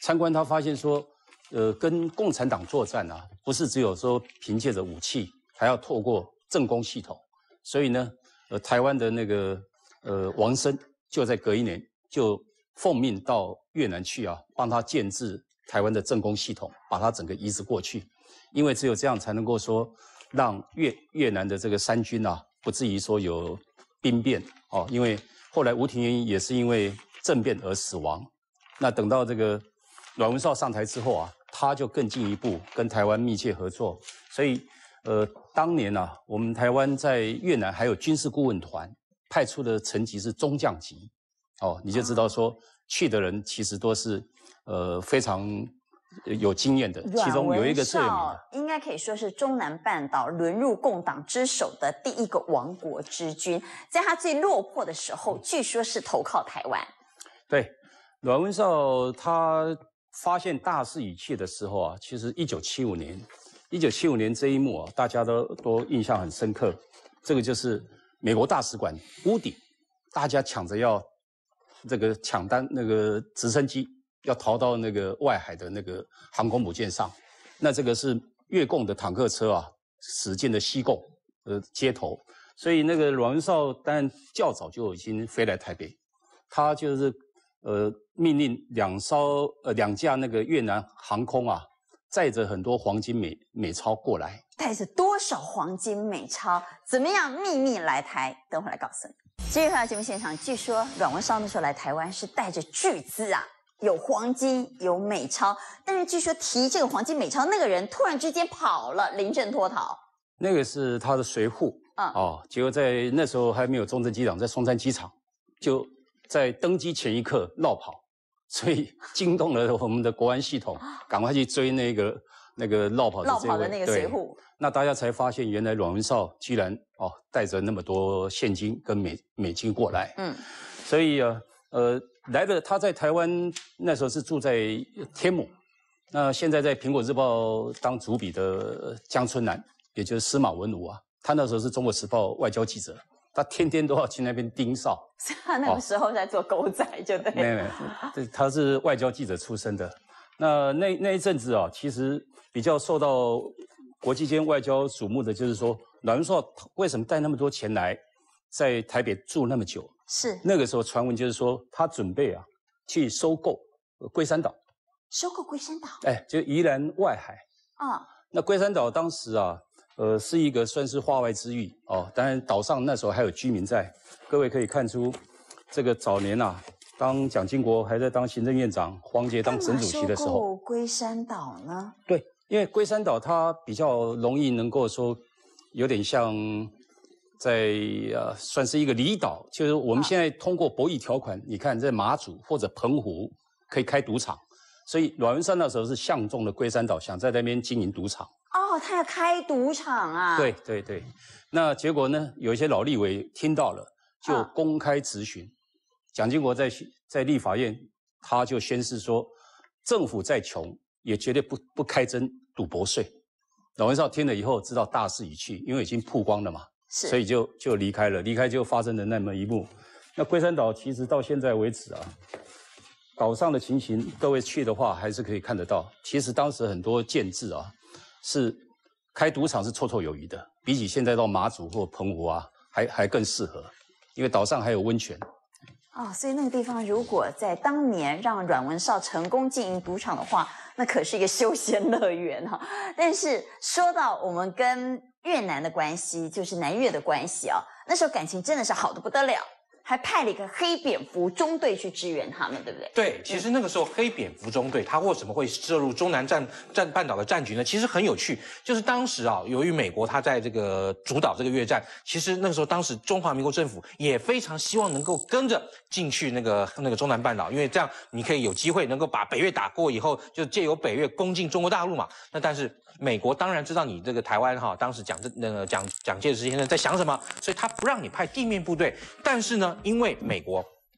参观他发现说，跟共产党作战啊，不是只有说凭借着武器，还要透过政工系统。所以呢，台湾的那个王生就在隔一年就奉命到越南去啊，帮他建制台湾的政工系统，把它整个移植过去。因为只有这样才能够说，让越南的这个三军啊，不至于说有兵变哦。因为后来吴廷琰也是因为政变而死亡。那等到这个阮文绍上台之后啊，他就更进一步跟台湾密切合作。所以当年啊，我们台湾在越南还有军事顾问团派出的层级是中将级，哦，你就知道说去的人其实都是非常有经验的，其中有一个最有名的， 应该可以说是中南半岛沦入共党之手的第一个亡国之君，在他最落魄的时候，据说是投靠台湾。 对，阮文绍他发现大势已去的时候啊，其实1975年这一幕啊，大家都印象很深刻。这个就是美国大使馆屋顶，大家抢着要这个抢单那个直升机，要逃到那个外海的那个航空母舰上。那这个是越共的坦克车啊，驶进了西贡街头。所以那个阮文绍当然较早就已经飞来台北，他就是命令两架那个越南航空啊，载着很多黄金美钞过来。 带着多少黄金美钞？怎么样秘密来台？等会儿来告诉你。继续回到节目现场，据说阮文绍那时候来台湾是带着巨资啊，有黄金有美钞，但是据说提这个黄金美钞那个人突然之间跑了，临阵脱逃。 那个是他的随扈结果在那时候还没有中正机场，在松山机场就在登机前一刻落跑，所以惊动了我们的国安系统，赶快去追那个落跑的那个随扈。 那大家才发现，原来阮文绍居然带着那么多现金跟美金过来。所以来的他在台湾那时候是住在天母，那现在在苹果日报当主笔的江春南，也就是司马文武啊，他那时候是中国时报外交记者，他天天都要去那边盯梢。 他那个时候在做狗仔，就对。 没，他是外交记者出身的。那一阵子啊，其实比较受到国际间外交瞩目的就是说，阮文绍为什么带那么多钱来，在台北住那么久？ 是那个时候传闻就是说，他准备啊去收购龟山岛。 收购龟山岛？ 就宜兰外海啊。 那龟山岛当时啊，是一个算是化外之域哦。当然，岛上那时候还有居民在。各位可以看出，这个早年啊，当蒋经国还在当行政院长，黄捷当省主席的时候， 收购龟山岛呢？ 对，因为龟山岛它比较容易能够说，有点像在算是一个离岛，就是我们现在通过博弈条款，你看在马祖或者澎湖可以开赌场，所以阮文绍那时候是相中了龟山岛，想在那边经营赌场。 他要开赌场啊？ 对。那结果呢，有一些老立委听到了，就公开质询。蒋经国在立法院，他就宣示说，政府再穷也绝对不开征赌博税。阮文绍听了以后，知道大势已去，因为已经曝光了嘛，所以就离开了。离开就发生了那么一幕。那龟山岛其实到现在为止啊，岛上的情形，各位去的话还是可以看得到。其实当时很多建制啊，是开赌场是绰绰有余的，比起现在到马祖或澎湖啊，还更适合，因为岛上还有温泉。 所以那个地方如果在当年让阮文绍成功经营赌场的话，那可是一个休闲乐园哈。但是说到我们跟越南的关系，就是南越的关系啊，那时候感情真的是好得不得了。还派了一个黑蝙蝠中队去支援他们，对不对？ 对，其实那个时候黑蝙蝠中队他为什么会涉入中南半岛的战局呢？其实很有趣，就是当时啊，由于美国他在这个主导这个越战，其实那个时候当时中华民国政府也非常希望能够跟着进去那个中南半岛，因为这样你可以有机会能够把北越打过以后，就借由北越攻进中国大陆嘛。那但是美国当然知道你这个台湾当时蒋介石先生在想什么，所以他不让你派地面部队，但是呢，因为美国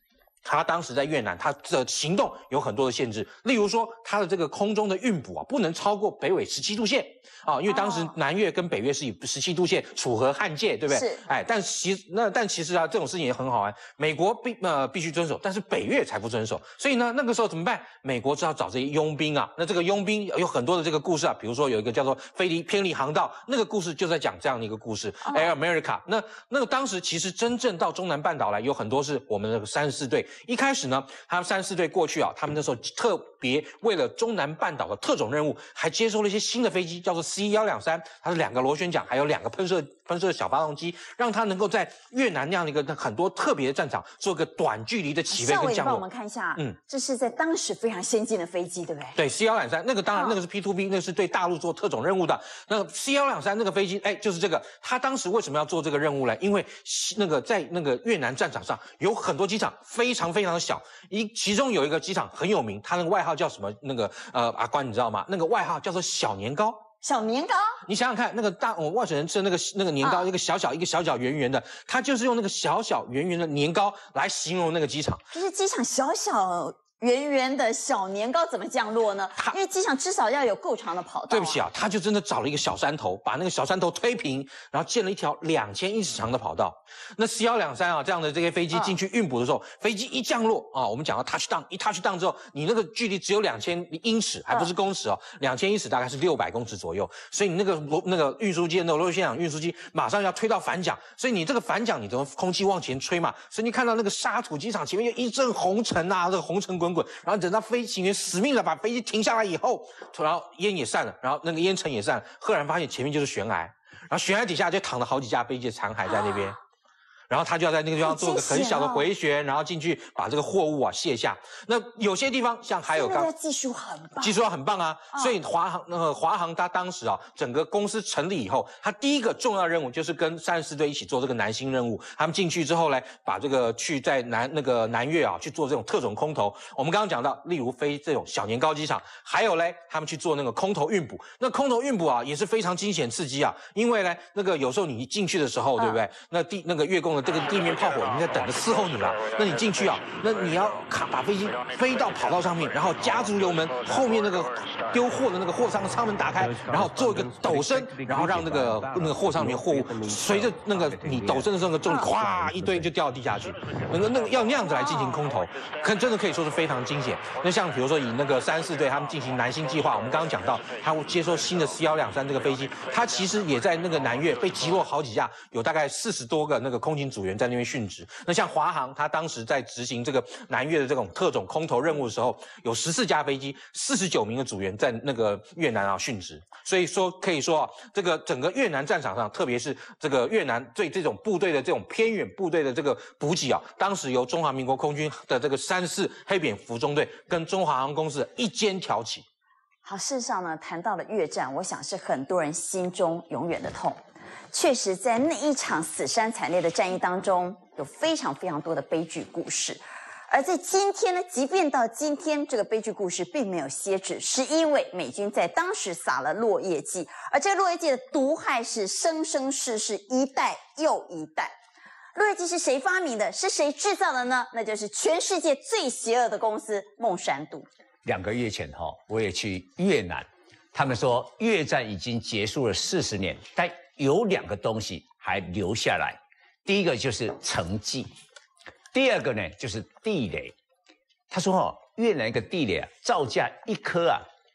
他当时在越南，他的行动有很多的限制，例如说他的这个空中的运补啊，不能超过北纬17度线啊，因为当时南越跟北越是以17度线楚河汉界，对不对？ 是。 哎，但其实啊，这种事情也很好玩，美国必须遵守，但是北越才不遵守，所以呢，那个时候怎么办？美国只好找这些佣兵啊，那这个佣兵有很多的这个故事啊，比如说有一个叫做偏离航道，那个故事就在讲这样的一个故事 ，Air America。那个当时其实真正到中南半岛来，有很多是我们的34队。一开始呢，他们34队过去啊，他们那时候特别为了中南半岛的特种任务，还接收了一些新的飞机，叫做 C123，它是2个螺旋桨，还有2个喷射小发动机，让它能够在越南那样的一个很多特别的战场做个短距离的起飞跟降落。 帮我们看一下，这是在当时非常先进的飞机，对不对？ 对 ，C123那个当然那个是 P2B， 那个是对大陆做特种任务的。那 C123那个飞机，哎，就是这个，它当时为什么要做这个任务呢？因为那个在那个越南战场上有很多机场非常非常的小，其中有一个机场很有名，它那个外号叫什么？那个阿关你知道吗？那个外号叫做小年糕。 小年糕， 你想想看，那个我外省人吃的那个年糕，一个小小圆圆的，它就是用那个小小圆圆的年糕来形容那个机场。 就是机场小小圆圆的小年糕怎么降落呢？因为机场至少要有够长的跑道。 对不起啊，他就真的找了一个小山头，把那个小山头推平，然后建了一条2000英尺长的跑道。那 C123啊这样的这些飞机进去运补的时候，飞机一降落啊，我们讲到 touch down， 一 touch down 之后，你那个距离只有2000英尺，还不是公尺哦，2000英尺大概是600公尺左右，所以你那个运输机那个螺旋桨运输机马上要推到反桨，所以你这个反桨你从空气往前吹嘛，所以你看到那个沙土机场前面有一阵红尘啊，这个红尘滚滚，然后等到飞行员死命的把飞机停下来以后，然后烟也散了，然后那个烟尘也散了，赫然发现前面就是悬崖，然后悬崖底下就躺了好几架飞机的残骸在那边。然后他就要在那个地方做个很小的回旋，然后进去把这个货物啊卸下。那有些地方像还有技术很棒， 技术很棒啊。所以华航它当时啊，整个公司成立以后，它第一个重要任务就是跟34队一起做这个南星任务。他们进去之后呢，把这个去在南越啊去做这种特种空投。我们刚刚讲到，例如飞这种小年糕机场，还有嘞，他们去做那个空投运补。那空投运补啊也是非常惊险刺激啊，因为呢那个有时候你一进去的时候，对不对？那个越共这个地面炮火已经在等着伺候你了，那你进去啊，那你要把飞机飞到跑道上面，然后加足油门，后面那个丢货的那个货舱的舱门打开，然后做一个陡升，然后让那个货舱里面货物随着那个你陡升的这个重力，哗一堆就掉地下去，那个要那样子来进行空投，真的可以说是非常惊险。那像比如说以那个34队他们进行南星计划，我们刚刚讲到，他会接收新的 C123这个飞机，它其实也在那个南越被击落好几架，有大概40多个那个空勤组员在那边殉职。那像华航，它当时在执行这个南越的这种特种空投任务的时候，有14架飞机，49名的组员在那个越南啊殉职。所以说可以说啊，这个整个越南战场上，特别是这个越南对这种部队的这种偏远部队的这个补给啊，当时由中华民国空军的这个34黑蝙蝠中队跟中华航空公司一肩挑起。 好，事实上呢，谈到了越战，我想是很多人心中永远的痛。确实，在那一场死伤惨烈的战役当中，有非常非常多的悲剧故事。而在今天呢，即便到今天，这个悲剧故事并没有歇止，是因为美军在当时撒了落叶剂，而这个落叶剂的毒害是生生世世，一代又一代。落叶剂是谁发明的？是谁制造的呢？那就是全世界最邪恶的公司孟山都。 2个月前我也去越南，他们说越战已经结束了40年，但有2个东西还留下来，第一个就是城际，第二个呢就是地雷。他说越南一个地雷造价1颗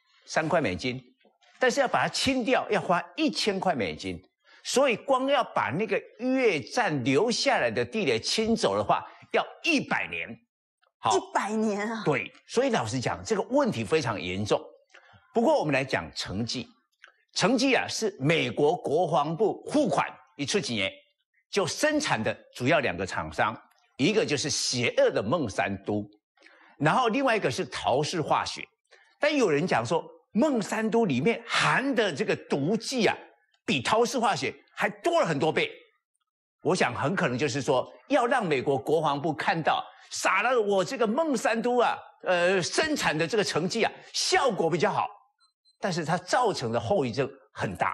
3块美金，但是要把它清掉要花1000块美金，所以光要把那个越战留下来的地雷清走的话，要100年。好 ，100年啊！ 对，所以老实讲，这个问题非常严重。不过我们来讲城际，城际是美国国防部付款一出几年就生产的主要2个厂商，一个就是邪恶的孟山都，然后另外一个是陶氏化学。但有人讲说，孟山都里面含的这个毒剂比陶氏化学还多了很多倍。我想很可能就是说，要让美国国防部看到，撒了我这个孟山都生产的这个成绩效果比较好，但是它造成的后遗症很大。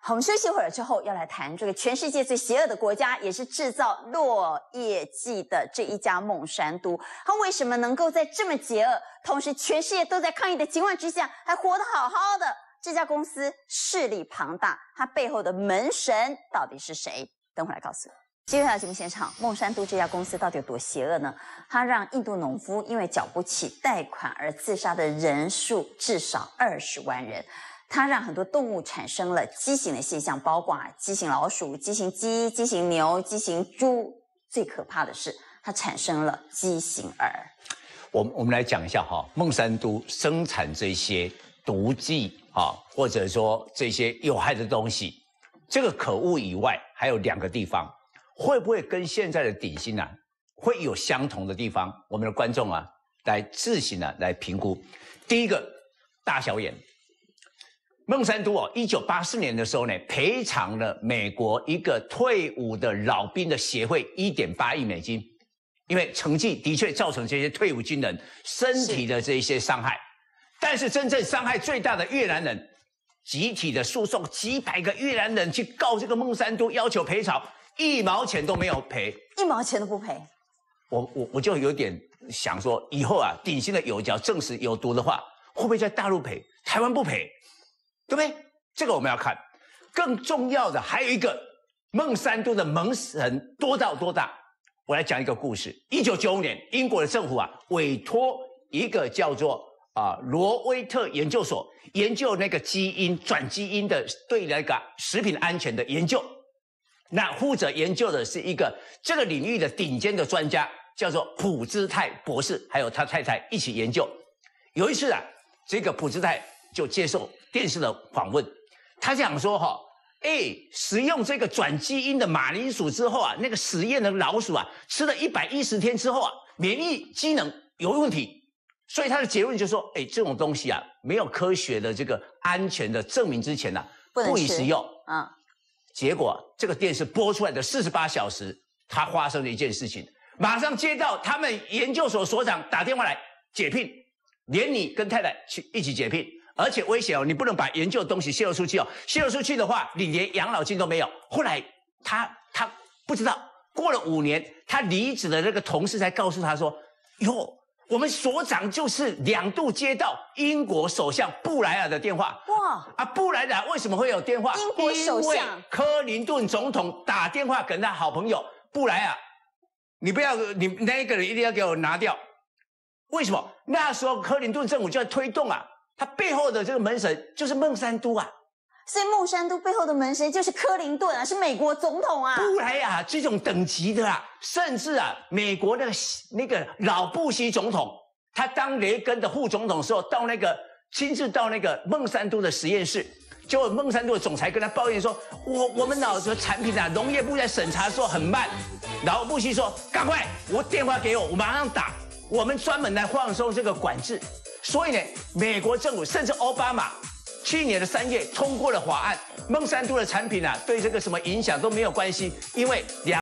好，我们休息一会儿之后，要来谈这个全世界最邪恶的国家，也是制造落叶剂的这一家孟山都。它为什么能够在这么邪恶，同时全世界都在抗议的情况之下，还活得好好的？这家公司势力庞大，它背后的门神到底是谁？等会儿来告诉你。继续回到节目现场，孟山都这家公司到底有多邪恶呢？它让印度农夫因为缴不起贷款而自杀的人数至少20万人。它让很多动物产生了畸形的现象，包括畸形老鼠、畸形鸡、畸形牛、畸形猪。最可怕的是，它产生了畸形儿。 我们来讲一下哈，孟山都生产这些毒剂啊，或者说这些有害的东西，这个可恶以外，还有2个地方，会不会跟现在的鼎新啊会有相同的地方？我们的观众啊，来自行啊来评估。第一个，大小眼。孟山都1984年的时候呢，赔偿了美国一个退伍的老兵的协会1.8亿美金，因为成绩的确造成这些退伍军人身体的这些伤害。但是真正伤害最大的越南人，集体的诉讼，几百个越南人去告这个孟山都，要求赔偿，1毛钱都没有赔 ，1毛钱都不赔。 我就有点想说，以后啊，鼎新的油胶证实有毒的话，会不会在大陆赔，台湾不赔？对不对？这个我们要看。更重要的还有一个，孟山都的门神多到多大？我来讲一个故事。1995年，英国的政府啊，委托一个叫做罗威特研究所研究那个基因转基因的对那个食品安全的研究。那负责研究的是一个这个领域的顶尖的专家，叫做普兹泰博士，还有他太太一起研究。有一次啊，这个普兹泰就接受电视的访问，他讲说使用这个转基因的马铃薯之后啊，那个实验的老鼠啊，吃了110天之后啊，免疫机能有问题，所以他的结论就是说，这种东西啊，没有科学的这个安全的证明之前啊，不宜食用。结果这个电视播出来的48小时，他发生了一件事情，马上接到他们研究所所长打电话来解聘，连你跟太太去一起解聘。而且威胁你不能把研究的东西泄露出去泄露出去的话，你连养老金都没有。后来他不知道，过了5年，他离职的那个同事才告诉他说：“哟，我们所长就是2度接到英国首相布莱尔的电话。”哇！布莱尔为什么会有电话？ 英国首相，因为克林顿总统打电话跟他好朋友布莱尔，你那个人一定要给我拿掉。为什么？那时候克林顿政府就在推动他背后的这个门神就是孟山都啊， 所以孟山都背后的门神就是克林顿啊，是美国总统啊。 布莱尔这种等级的甚至美国那个老布希总统，他当雷根的副总统的时候，亲自到那个孟山都的实验室，结果孟山都的总裁跟他抱怨说，我们老的产品农业部在审查的时候很慢。老布希说，赶快，我电话给我马上打，我们专门来放松这个管制。所以呢，美国政府甚至奥巴马去年的3月通过了法案，孟山都的产品对这个什么影响都没有关系，因为